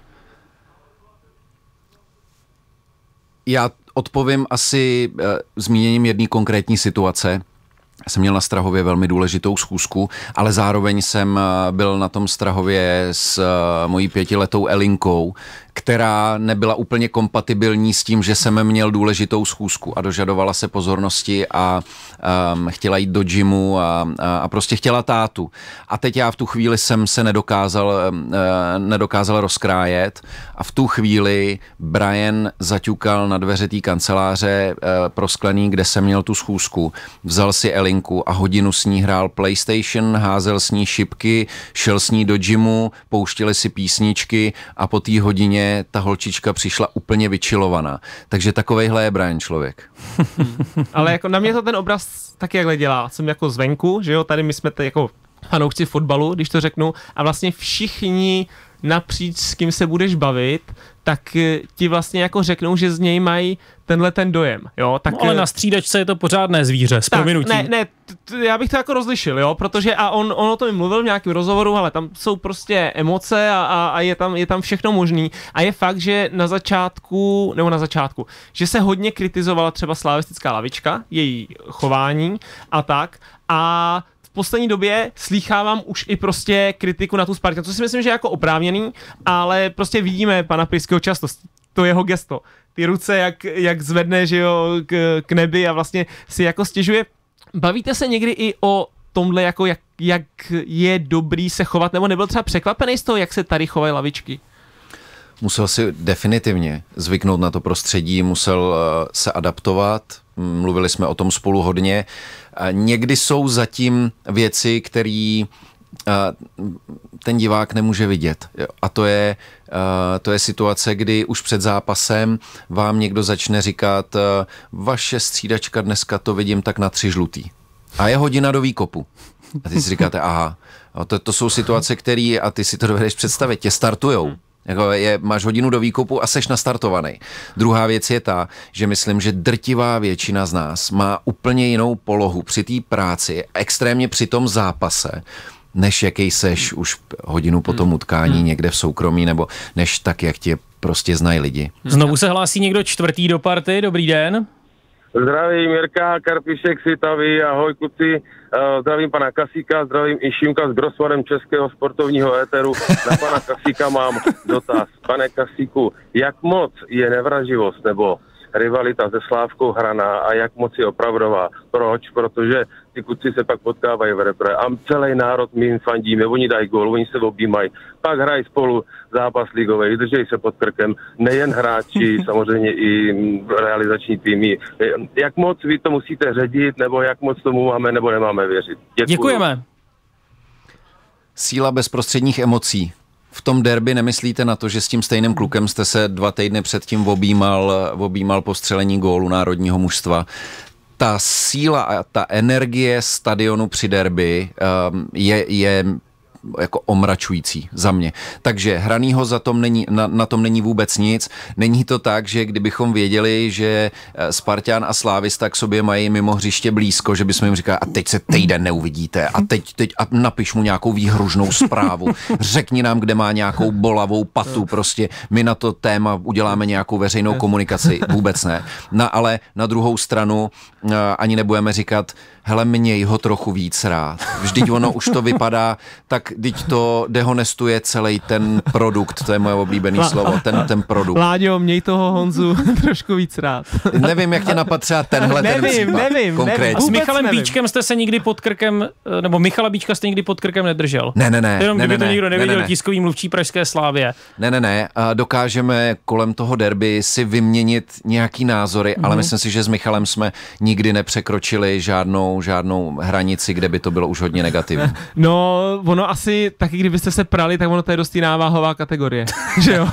Já odpovím asi e, zmíněním jedné konkrétní situace. Jsem měl na Strahově velmi důležitou schůzku, ale zároveň jsem byl na tom Strahově s mojí pětiletou Elinkou, která nebyla úplně kompatibilní s tím, že jsem měl důležitou schůzku a dožadovala se pozornosti a um, chtěla jít do gymu a, a, a prostě chtěla tátu. A teď já v tu chvíli jsem se nedokázal, uh, nedokázal rozkrájet a v tu chvíli Brian zaťukal na dveře té kanceláře uh, prosklený, kde jsem měl tu schůzku. Vzal si Elinku a hodinu s ní hrál PlayStation, házel s ní šipky, šel s ní do gymu, pouštěli si písničky a po té hodině ta holčička přišla úplně vyčilovaná. Takže takovejhle je Brian člověk. Ale jako na mě to ten obraz taky jakhle dělá. Jsem jako zvenku, že jo, tady my jsme tady jako fanoušci fotbalu, když to řeknu, a vlastně všichni napříč, s kým se budeš bavit, tak ti vlastně jako řeknou, že z něj mají tenhle ten dojem, jo. Tak, no, ale na střídačce je to pořádné zvíře, s prominutím. Ne, ne, t- t- já bych to jako rozlišil, jo, protože a on, on o tom mluvil v nějakém rozhovoru, ale tam jsou prostě emoce a, a, a je, tam, je tam všechno možný a je fakt, že na začátku, nebo na začátku, že se hodně kritizovala třeba slavistická lavička, její chování a tak a v poslední době slýchávám už i prostě kritiku na tu Spartu, co si myslím, že je jako oprávněný, ale prostě vidíme pana Priskyho často, to jeho gesto, ty ruce, jak, jak zvedne, že jo, k, k nebi a vlastně si jako stěžuje. Bavíte se někdy i o tomhle, jako jak, jak je dobrý se chovat, nebo nebyl třeba překvapený z toho, jak se tady chovají lavičky? Musel si definitivně zvyknout na to prostředí, musel uh, se adaptovat, mluvili jsme o tom spolu hodně. Někdy jsou zatím věci, které ten divák nemůže vidět. A to je, to je situace, kdy už před zápasem vám někdo začne říkat vaše střídačka dneska to vidím tak na tři žlutý. A je hodina do výkopu. A ty si říkáte, aha, to, to jsou situace, které, a ty si to dovedeš představit, tě startujou. Jako je, máš hodinu do výkopu a seš nastartovaný. Druhá věc je ta, že myslím, že drtivá většina z nás má úplně jinou polohu při té práci, extrémně při tom zápase, než jaký seš už hodinu po tom utkání někde v soukromí, nebo než tak, jak tě prostě znají lidi. Znovu se hlásí někdo čtvrtý do party, dobrý den. Zdravím Jirka, Karpišek, Svitavý, ahoj kluci. Zdravím pana Kasíka, zdravím i Šimka s Grossmanem Českého sportovního éteru. Na pana Kasíka mám dotaz. Pane Kasíku, jak moc je nevraživost nebo rivalita se Slávkou hraná a jak moc je opravdová? Proč? Protože ty kluci se pak potkávají v repre a celý národ my jim fandíme, oni dají gól, oni se objímají, pak hrají spolu zápas ligový, držejí se pod krkem, nejen hráči, samozřejmě i realizační týmy. Jak moc vy to musíte ředit, nebo jak moc tomu máme nebo nemáme věřit? Děkuju. Děkujeme. Síla bezprostředních emocí. V tom derby nemyslíte na to, že s tím stejným klukem jste se dva týdny předtím objímal, objímal po střelení gólu národního mužstva. Ta síla a ta energie stadionu při derby um, je, je jako omračující za mě. Takže hranýho za tom není, na, na tom není vůbec nic. Není to tak, že kdybychom věděli, že Spartan a Slávista k sobě mají mimo hřiště blízko, že bychom jim říkali, a teď se týden neuvidíte a teď, teď a napiš mu nějakou výhružnou zprávu. Řekni nám, kde má nějakou bolavou patu, prostě my na to téma uděláme nějakou veřejnou komunikaci. Vůbec ne. No, ale na druhou stranu ani nebudeme říkat, hele, měj ho trochu víc rád. Vždyť ono už to vypadá, tak vždyť to dehonestuje celý ten produkt, to je moje oblíbený slovo, ten, ten produkt. Láďo, měj toho Honzu trošku víc rád. Nevím, jak tě napadl třeba tenhle nevím, ten případ. Nevím, konkrétně. nevím. A s Michalem nevím. Bíčkem jste se nikdy pod krkem, nebo Michala Bíčka jste nikdy pod krkem nedržel? Ne, ne, ne. Jenom ne, kdyby ne, to nikdo neviděl, ne, ne. tiskový mluvčí pražské Slávie. Ne, ne, ne. A dokážeme kolem toho derby si vyměnit nějaký názory, mm-hmm. ale myslím si, že s Michalem jsme nikdy nepřekročili žádnou, žádnou hranici, kde by to bylo už hodně negativní. No, ono asi taky, kdybyste se prali, tak ono to je dosti náváhová kategorie, že jo?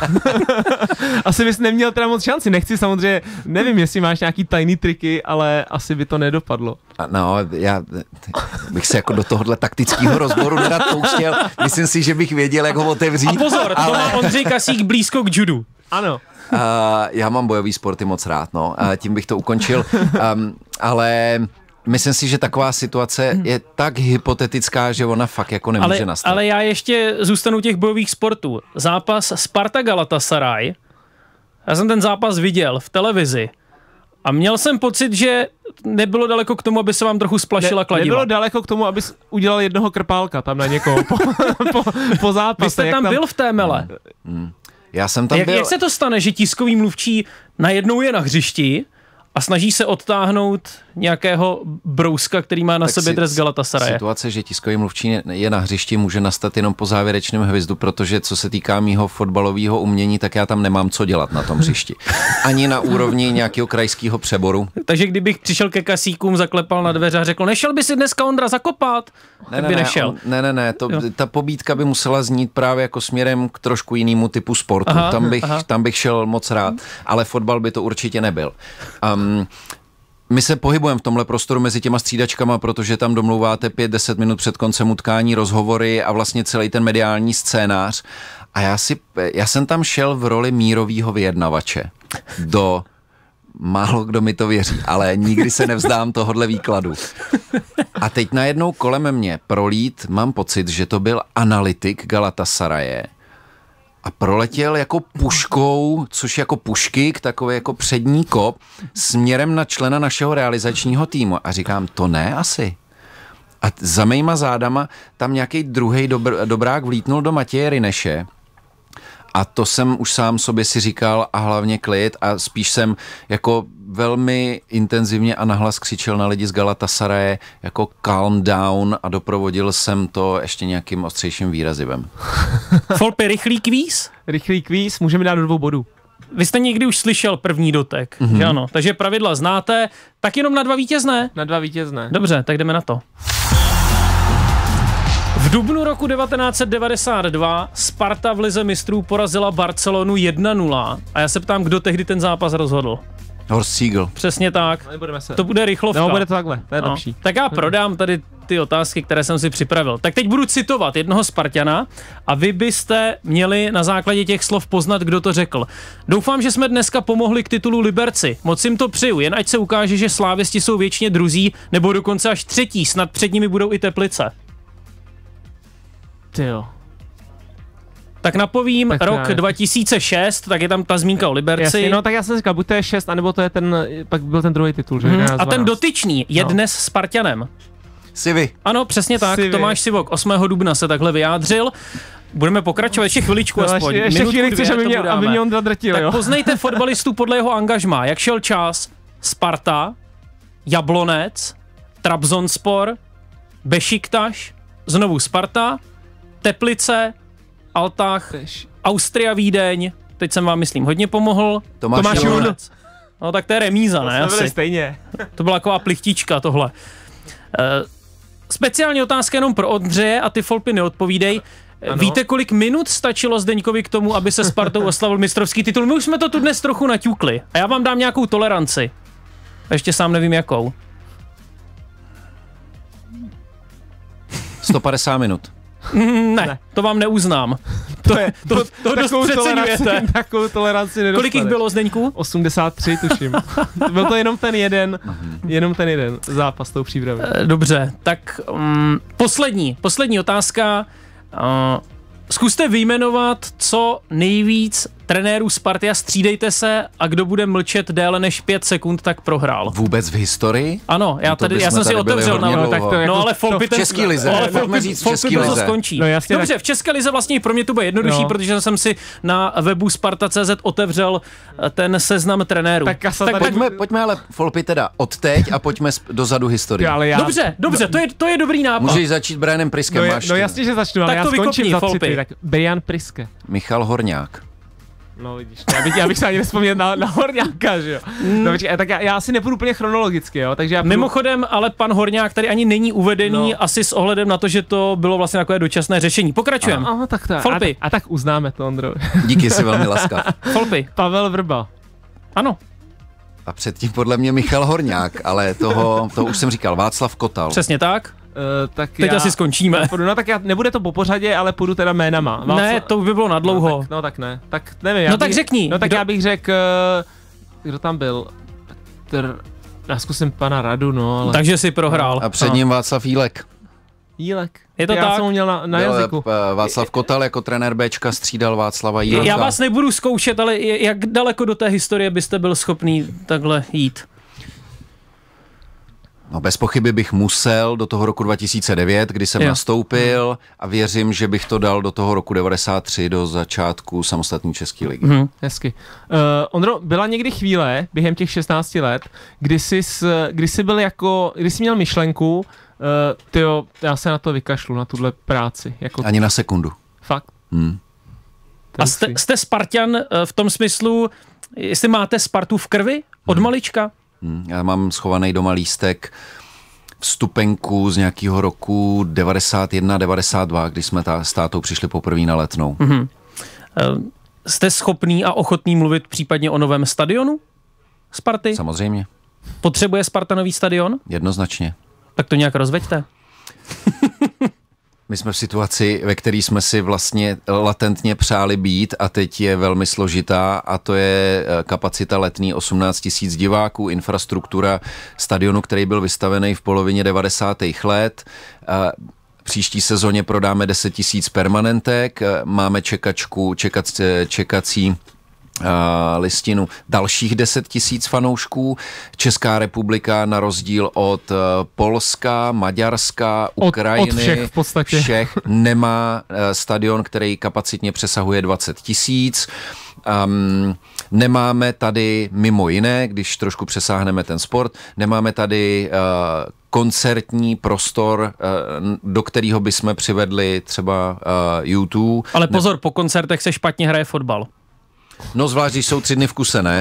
Asi bys neměl teda moc šanci, nechci samozřejmě, nevím, jestli máš nějaký tajný triky, ale asi by to nedopadlo. No, já bych se jako do tohohle taktického rozboru nerad pouštěl, myslím si, že bych věděl, jak ho otevřít. A pozor, ale... to má Ondřej Kasík blízko k judu. Ano. Uh, já mám bojový sporty moc rád, no, uh, tím bych to ukončil, um, ale... Myslím si, že taková situace je tak hypotetická, že ona fakt jako nemůže ale, nastat. Ale já ještě zůstanu těch bojových sportů. Zápas Sparta Galatasaray. Já jsem ten zápas viděl v televizi a měl jsem pocit, že nebylo daleko k tomu, aby se vám trochu splašila ne, kladiva. Nebylo daleko k tomu, abys udělal jednoho krpálka tam na někoho po, po, po zápase. Vy jste tam, tam byl v té mele. Hmm. Já jsem tam jak, byl. Jak se to stane, že tiskový mluvčí najednou je na hřišti a snaží se odtáhnout nějakého brouska, který má na tak sobě si, dres Galatasaraje? Situace, že tiskový mluvčí je na hřišti, může nastat jenom po závěrečném hvizdu, protože co se týká mýho fotbalového umění, tak já tam nemám co dělat na tom hřišti. Ani na úrovni nějakého krajského přeboru. Takže kdybych přišel ke Kasíkům, zaklepal na dveře a řekl, nešel by si dneska Ondra zakopat? Ne, ne, by ne, nešel. On, ne, ne, ne, to, ta pobídka by musela znít právě jako směrem k trošku jinému typu sportu. Aha, tam, bych, tam bych šel moc rád, ale fotbal by to určitě nebyl. Um, My se pohybujeme v tomhle prostoru mezi těma střídačkama, protože tam domlouváte pět deset minut před koncem utkání rozhovory a vlastně celý ten mediální scénář. A já, si, já jsem tam šel v roli mírovýho vyjednavače. Do... Málo kdo mi to věří, ale nikdy se nevzdám tohodle výkladu. A teď najednou kolem mě prolít, mám pocit, že to byl analytik Galatasaraje, a proletěl jako puškou, což jako puškyk, takový jako přední kop, směrem na člena našeho realizačního týmu. A říkám, to ne asi. A za mýma zádama tam nějaký druhej dobr, dobrák vlítnul do Matěje Ryneše. A to jsem už sám sobě si říkal a hlavně klid a spíš jsem jako velmi intenzivně a nahlas křičel na lidi z Galatasaraje jako calm down a doprovodil jsem to ještě nějakým ostřejším výrazivem. Folpi, rychlý kvíz? Rychlý kvíz, můžeme dát do dvou bodů. Vy jste někdy už slyšel první dotek, mm-hmm. že ano? Takže pravidla znáte, tak jenom na dva vítězné? Na dva vítězné. Dobře, tak jdeme na to. V dubnu roku devatenáct set devadesát dva Sparta v lize mistrů porazila Barcelonu jedna nula a já se ptám, kdo tehdy ten zápas rozhodl. Horst Siegel. Přesně tak. Nebudeme se. To bude rychlovka. No, bude to takhle, to je no. lepší. Tak já prodám tady ty otázky, které jsem si připravil. Tak teď budu citovat jednoho Spartana a vy byste měli na základě těch slov poznat, kdo to řekl. Doufám, že jsme dneska pomohli k titulu Liberci. Moc jim to přeju, jen ať se ukáže, že slávisti jsou věčně druzí, nebo dokonce až třetí, snad před nimi budou i Teplice. Tyjo. Tak napovím Tak rok ne. dva tisíce šest, tak je tam ta zmínka o Liberci. Jasně, no tak já jsem říkal, buď to je šest, anebo to je ten, pak byl ten druhý titul, že? Hmm, jedenáct, a ten dvanáct. dotyčný je No. dnes Spartanem. Sivy. Ano, přesně tak, Sivy. Tomáš Sivok osmého dubna se takhle vyjádřil. Budeme pokračovat ještě chviličku No, aspoň. ještě, ještě Minutku, chvíli chceš, dvě, aby to mě, bude aby dáme. mě Ondra drtil, Tak jo? poznejte fotbalistů podle jeho angažmá. Jak šel čas? Sparta, Jablonec, Trabzonspor, Bešiktaš, znovu Sparta, Teplice, Altach, Austria Vídeň, teď jsem vám myslím hodně pomohl, Tomáš Tomáš Jablonec. Jablonec. No tak to je remíza, ne? To jsme byli Asi. stejně. To byla taková plichtička tohle. Uh, speciální otázka jenom pro Ondřeje a ty Folpy neodpovídej. Ano. Víte, kolik minut stačilo Zdeňkovi k tomu, aby se Spartou oslavil mistrovský titul? My už jsme to tu dnes trochu naťukli. A já vám dám nějakou toleranci. Ještě sám nevím jakou. sto padesát minut. Mm, ne, Ne. to vám neuznám. To je, To, to dost takovou přeceňujete. toleranci, takovou toleranci nedostaneš. Kolik jich bylo, Zdeňku? osmdesát tři, tuším. Byl to jenom ten jeden, jenom ten jeden zápas tou přípravou. Eh, Dobře, tak um, poslední, poslední otázka. Uh, zkuste vyjmenovat co nejvíc trenérů Sparty a střídejte se a kdo bude mlčet déle než pět sekund, tak prohrál. Vůbec v historii? Ano, já, No to tady, já bychom jsem si tady byli otevřel hodně na dlouho. tak to jako- No ale Folpy to ten... v český lize, ale pojďme Folpy, říct v Folpy český brzo lize. skončí. No jasně, Dobře, tak- v české lize vlastně i pro mě to bude jednodušší, No. protože jsem si na webu Sparta tečka cé zet otevřel eh, ten seznam trenérů. Tak Kasa tak tady- Pojďme, pojďme ale Folpy teda odteď a pojďme sp- dozadu historii. Jo, ale já... Dobře, dobře, to je, to je dobrý nápad. Můžeš začít Brianem Priskem, No, máš no jasně, že začnu, ale Tak já to skončím vykopni, za tři Folpy. ty, tak Brian Priske. Michal Horňák. No vidíš, já bych, já bych se ani nespomněl na, na Horňáka, že jo. No počkej, tak já, já asi nepůjdu úplně chronologicky, jo, takže já půjdu... Mimochodem, ale pan Horňák tady ani není uvedený, No. asi s ohledem na to, že to bylo vlastně takové dočasné řešení. Pokračujeme. Aha, tak to. A, Folpy. a tak uznáme to, Ondro. Díky, jsi velmi laskav. Folpy. Pavel Vrba. Ano, A předtím podle mě Michal Horňák, ale toho, toho už jsem říkal, Václav Kotal. přesně tak. Uh, tak Teď já... asi skončíme. Půjdu, no tak já, nebude to po pořadě, ale půjdu teda jménama. Ne, to by bylo na dlouho. No tak, no tak ne, tak nevím. já No tak bych- řekni, No tak kdo- já bych řekl, uh, kdo tam byl? Petr... Já zkusím pana Radu, no, ale... Takže si prohrál. A před ním Václav Jílek. Jílek. Je to já tak? jsem ho měl na, na Byl, jazyku. eh, Václav Kotal jako trenér Bčka střídal Václava Jílka. Já vás nebudu zkoušet, ale jak daleko do té historie byste byl schopný takhle jít? No bez pochyby bych musel do toho roku dva tisíce devět, kdy jsem Jo. nastoupil a věřím, že bych to dal do toho roku devadesát tři, do začátku samostatné české ligy. Mhm. Hezky. Uh, Ondro, byla někdy chvíle během těch šestnácti let, kdy jsi, s, kdy jsi byl jako, kdy jsi měl myšlenku, uh, tyjo, já se na to vykašlu, na tuhle práci. Jako, Ani na sekundu. fakt. Hmm. To je A jste, hustý. jste Spartan eh, v tom smyslu, jestli máte Spartu v krvi od malička? Hmm. Já mám schovaný doma lístek vstupenku z nějakého roku devadesát jedna devadesát dva, kdy jsme ta, s tátou přišli poprvé na Letnou. Mhm. Eh, Jste schopný a ochotný mluvit případně o novém stadionu Sparty? Samozřejmě, Potřebuje Sparta nový stadion? jednoznačně. Tak to nějak rozveďte. My jsme v situaci, ve které jsme si vlastně latentně přáli být a teď je velmi složitá a to je kapacita Letný osmnáct tisíc diváků, infrastruktura stadionu, který byl vystavený v polovině devadesátých let. Příští sezóně prodáme deset tisíc permanentek, máme čekačku, čekac, čekací listinu dalších deset tisíc fanoušků. Česká republika na rozdíl od Polska, Maďarska, Ukrajiny, od všech v podstatě. všech nemá stadion, který kapacitně přesahuje dvacet tisíc. Um, nemáme tady mimo jiné, když trošku přesáhneme ten sport, nemáme tady uh, koncertní prostor, uh, do kterého bychom přivedli třeba uh, U dva. Ale pozor, po koncertech se špatně hraje fotbal. No zvlášť, když jsou tři dny v kuse, ne?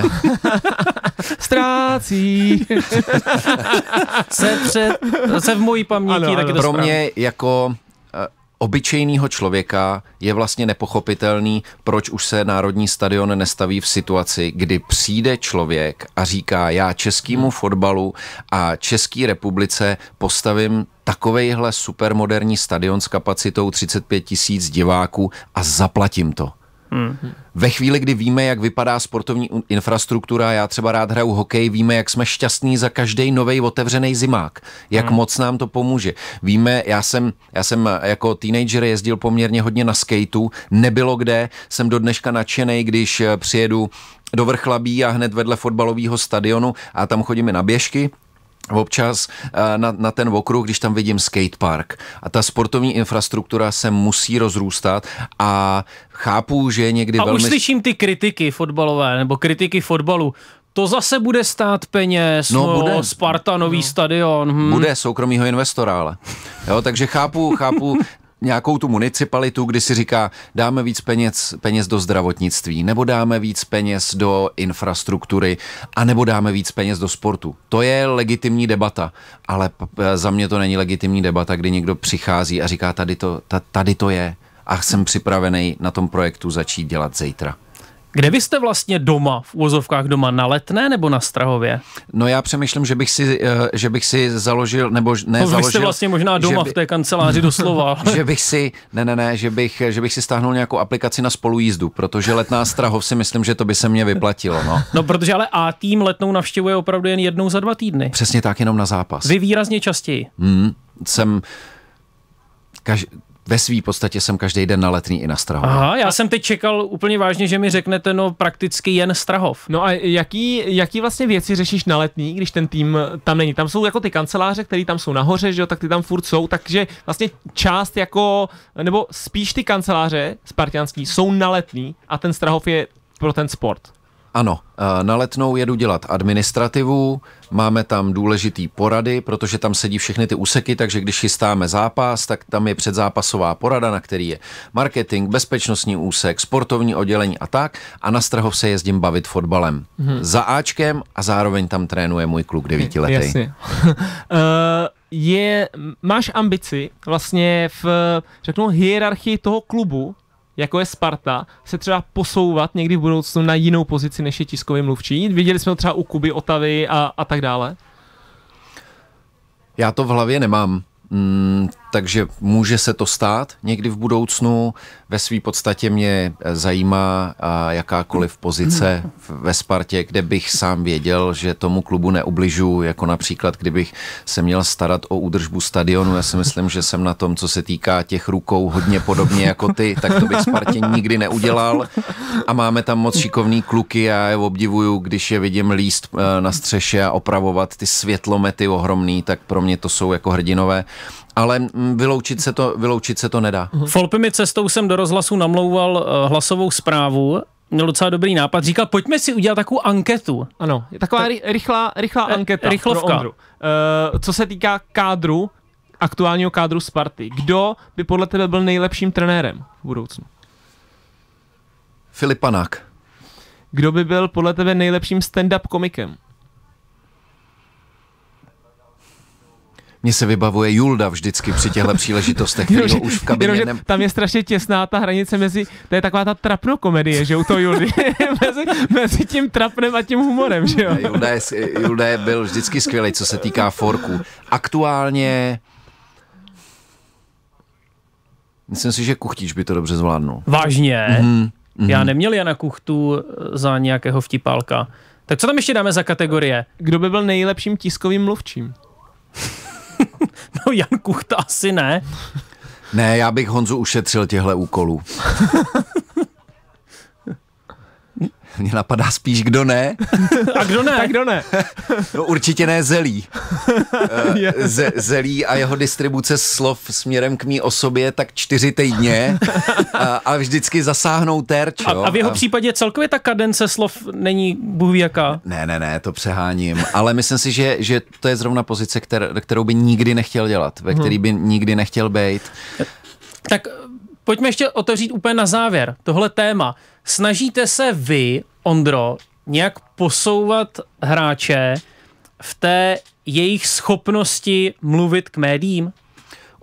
Ztrácí. Se, před, se v mojí paměti Ano, taky ano. to Pro správně. mě jako uh, obyčejného člověka je vlastně nepochopitelný, proč už se Národní stadion nestaví v situaci, kdy přijde člověk a říká, já českému fotbalu a České republice postavím takovejhle supermoderní stadion s kapacitou třicet pět tisíc diváků a zaplatím to. Hmm. Ve chvíli, kdy víme, jak vypadá sportovní infrastruktura, já třeba rád hraju hokej, víme, jak jsme šťastní za každý novej otevřený zimák, jak hmm. moc nám to pomůže. Víme, já jsem, já jsem jako teenager jezdil poměrně hodně na skateu, nebylo kde, jsem do dneška nadšenej, když přijedu do Vrchlabí a hned vedle fotbalového stadionu a tam chodíme na běžky, občas na, na ten okruh, když tam vidím skatepark. A ta sportovní infrastruktura se musí rozrůstat a chápu, že je někdy a velmi... A už slyším ty kritiky fotbalové, nebo kritiky fotbalu. To zase bude stát peněz, no, no bude. Sparta, nový no. stadion. Hm. Bude, soukromýho investora, ale. Jo, takže chápu, chápu nějakou tu municipalitu, kdy si říká, dáme víc peněz, peněz do zdravotnictví, nebo dáme víc peněz do infrastruktury, a nebo dáme víc peněz do sportu. To je legitimní debata, ale za mě to není legitimní debata, kdy někdo přichází a říká, tady to, tady to je a jsem připravený na tom projektu začít dělat zítra. Kde vy jste vlastně doma, v uvozovkách doma, na Letné nebo na Strahově? No já přemýšlím, že bych si, že bych si založil, nebo ne no, založil... Vy jste vlastně možná doma by, v té kanceláři doslova. Že bych si, ne, ne, ne, že bych, že bych si stáhnul nějakou aplikaci na spolujízdu, protože Letná Strahov si myslím, že to by se mně vyplatilo, no. No, protože ale A tým Letnou navštěvuje opravdu jen jednou za dva týdny. Přesně tak, jenom na zápas. Vy výrazně častěji. Hmm, jsem... Kaž... Ve svý podstatě jsem každý den na Letný i na Strahově. Aha, já jsem teď čekal úplně vážně, že mi řeknete, no prakticky jen Strahov. No a jaký, jaký vlastně věci řešíš na Letný, když ten tým tam není? Tam jsou jako ty kanceláře, které tam jsou nahoře, že jo, tak ty tam furt jsou, takže vlastně část jako, nebo spíš ty kanceláře spartianský jsou na Letný a ten Strahov je pro ten sport. Ano, na Letnou jedu dělat administrativu, máme tam důležitý porady, protože tam sedí všechny ty úseky, takže když chystáme zápas, tak tam je předzápasová porada, na který je marketing, bezpečnostní úsek, sportovní oddělení a tak. A na Strahov se jezdím bavit fotbalem. Hmm. Za Ačkem a zároveň tam trénuje můj kluk devítiletý. Jasně. uh, je, máš ambici vlastně v, řeknu, hierarchii toho klubu, jako je Sparta, se třeba posouvat někdy v budoucnu na jinou pozici, než je tiskový mluvčí? Viděli jsme to třeba u Kuby, Otavy a, a tak dále? Já to v hlavě nemám, mm, takže může se to stát někdy v budoucnu. Ve své podstatě mě zajímá a jakákoliv pozice ve Spartě, kde bych sám věděl, že tomu klubu neubližuji, jako například, kdybych se měl starat o údržbu stadionu. Já si myslím, že jsem na tom, co se týká těch rukou, hodně podobně jako ty, tak to bych Spartě nikdy neudělal. A máme tam moc šikovný kluky, já je obdivuju, když je vidím líst na střeše a opravovat ty světlomety ohromný, tak pro mě to jsou jako hrdinové. Ale vyloučit se to, vyloučit se to nedá. Folpy mi cestou jsem do rozhlasu namlouval hlasovou zprávu, měl docela dobrý nápad, říkal, pojďme si udělat takovou anketu. Ano, je taková tak, rychlá, rychlá anketa rychlovka. Pro Ondru. Uh, co se týká kádru, aktuálního kádru Sparty, kdo by podle tebe byl nejlepším trenérem v budoucnu? Filip Panák. Kdo by byl podle tebe nejlepším stand-up komikem? Mně se vybavuje Julda vždycky při těchto příležitostech, který ho už v kabině... Nem... Tam je strašně těsná ta hranice mezi, to je taková ta trapnokomedie, že u toho Juldy, mezi, mezi tím trapnem a tím humorem, že jo? Julda, je, Julda je byl vždycky skvělý, co se týká forku. Aktuálně... Myslím si, že Kuchtič by to dobře zvládnul. Vážně? Mm-hmm. Já neměl Jana Kuchtu za nějakého vtipálka. Tak co tam ještě dáme za kategorie? Kdo by byl nejlepším tiskovým mluvčím? No Jan Kuchta asi ne. Ne, já bych Honzu ušetřil těchto úkolů. Mně napadá spíš, kdo ne. A kdo ne? Tak kdo ne? No určitě ne Zelí. Z- Zelí a jeho distribuce slov směrem k mý osobě tak čtyři týdně a, a vždycky zasáhnou terč. A, a v jeho a... případě celkově ta kadence slov není bůh ví jaká? Ne, ne, ne, to přeháním. Ale myslím si, že, že to je zrovna pozice, kter- kterou by nikdy nechtěl dělat, ve který by nikdy nechtěl být. Tak pojďme ještě otevřít úplně na závěr tohle téma. Snažíte se vy, Ondro, nějak posouvat hráče v té jejich schopnosti mluvit k médiím?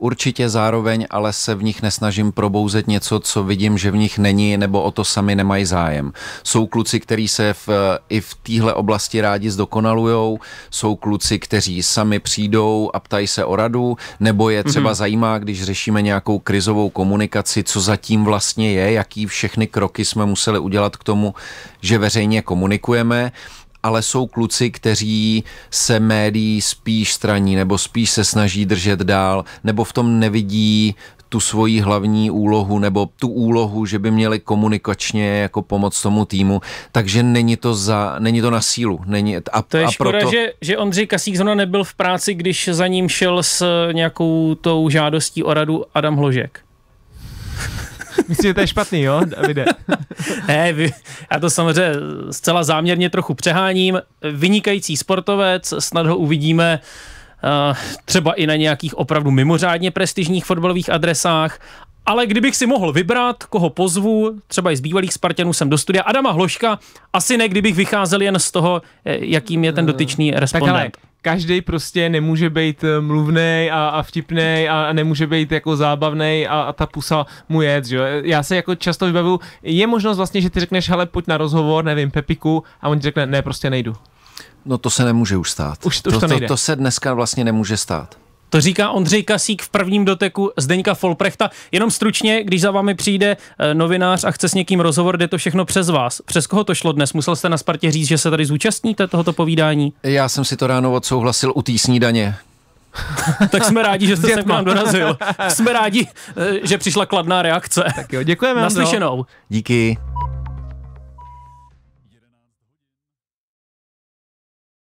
určitě zároveň, ale se v nich nesnažím probouzet něco, co vidím, že v nich není, nebo o to sami nemají zájem. Jsou kluci, kteří se v, i v téhle oblasti rádi zdokonalujou, jsou kluci, kteří sami přijdou a ptají se o radu, nebo je třeba mm-hmm. zajímá, když řešíme nějakou krizovou komunikaci, co zatím vlastně je, jaký všechny kroky jsme museli udělat k tomu, že veřejně komunikujeme, ale jsou kluci, kteří se médií spíš straní, nebo spíš se snaží držet dál, nebo v tom nevidí tu svoji hlavní úlohu, nebo tu úlohu, že by měli komunikačně jako pomoc tomu týmu, takže není to, za, není to na sílu. Není, a, to je a škoda, proto... že, že Ondřej Kasík zrovna nebyl v práci, když za ním šel s nějakou tou žádostí o radu Adam Hložek. Myslím, že to je špatný, jo, Davide? Ne, já to samozřejmě zcela záměrně trochu přeháním. Vynikající sportovec, snad ho uvidíme uh, třeba i na nějakých opravdu mimořádně prestižních fotbalových adresách. Ale kdybych si mohl vybrat, koho pozvu, třeba i z bývalých Spartanů sem do studia, Adama Hložka, asi ne, kdybych vycházel jen z toho, jakým je ten dotyčný respondent. Každý prostě nemůže být mluvnej a, a vtipnej a, a nemůže být jako zábavnej a, a ta pusa mu jet, že jo. Já se jako často vybavuju, je možnost vlastně, že ty řekneš, hele, pojď na rozhovor, nevím, Pepiku, a on ti řekne, ne, prostě nejdu. No to se nemůže už stát. Už, to, už to, to, nejde. to se dneska vlastně nemůže stát. To říká Ondřej Kasík v prvním doteku Zdeňka Folprechta. Jenom stručně, když za vámi přijde novinář a chce s někým rozhovor, jde to všechno přes vás. Přes koho to šlo dnes? Musel jste na Spartě říct, že se tady zúčastníte tohoto povídání? Já jsem si to ráno odsouhlasil u té snídaně. Tak jsme rádi, že jste sem k nám dorazil. Jsme rádi, že přišla kladná reakce. Tak jo, děkujeme. Naslyšenou. Díky.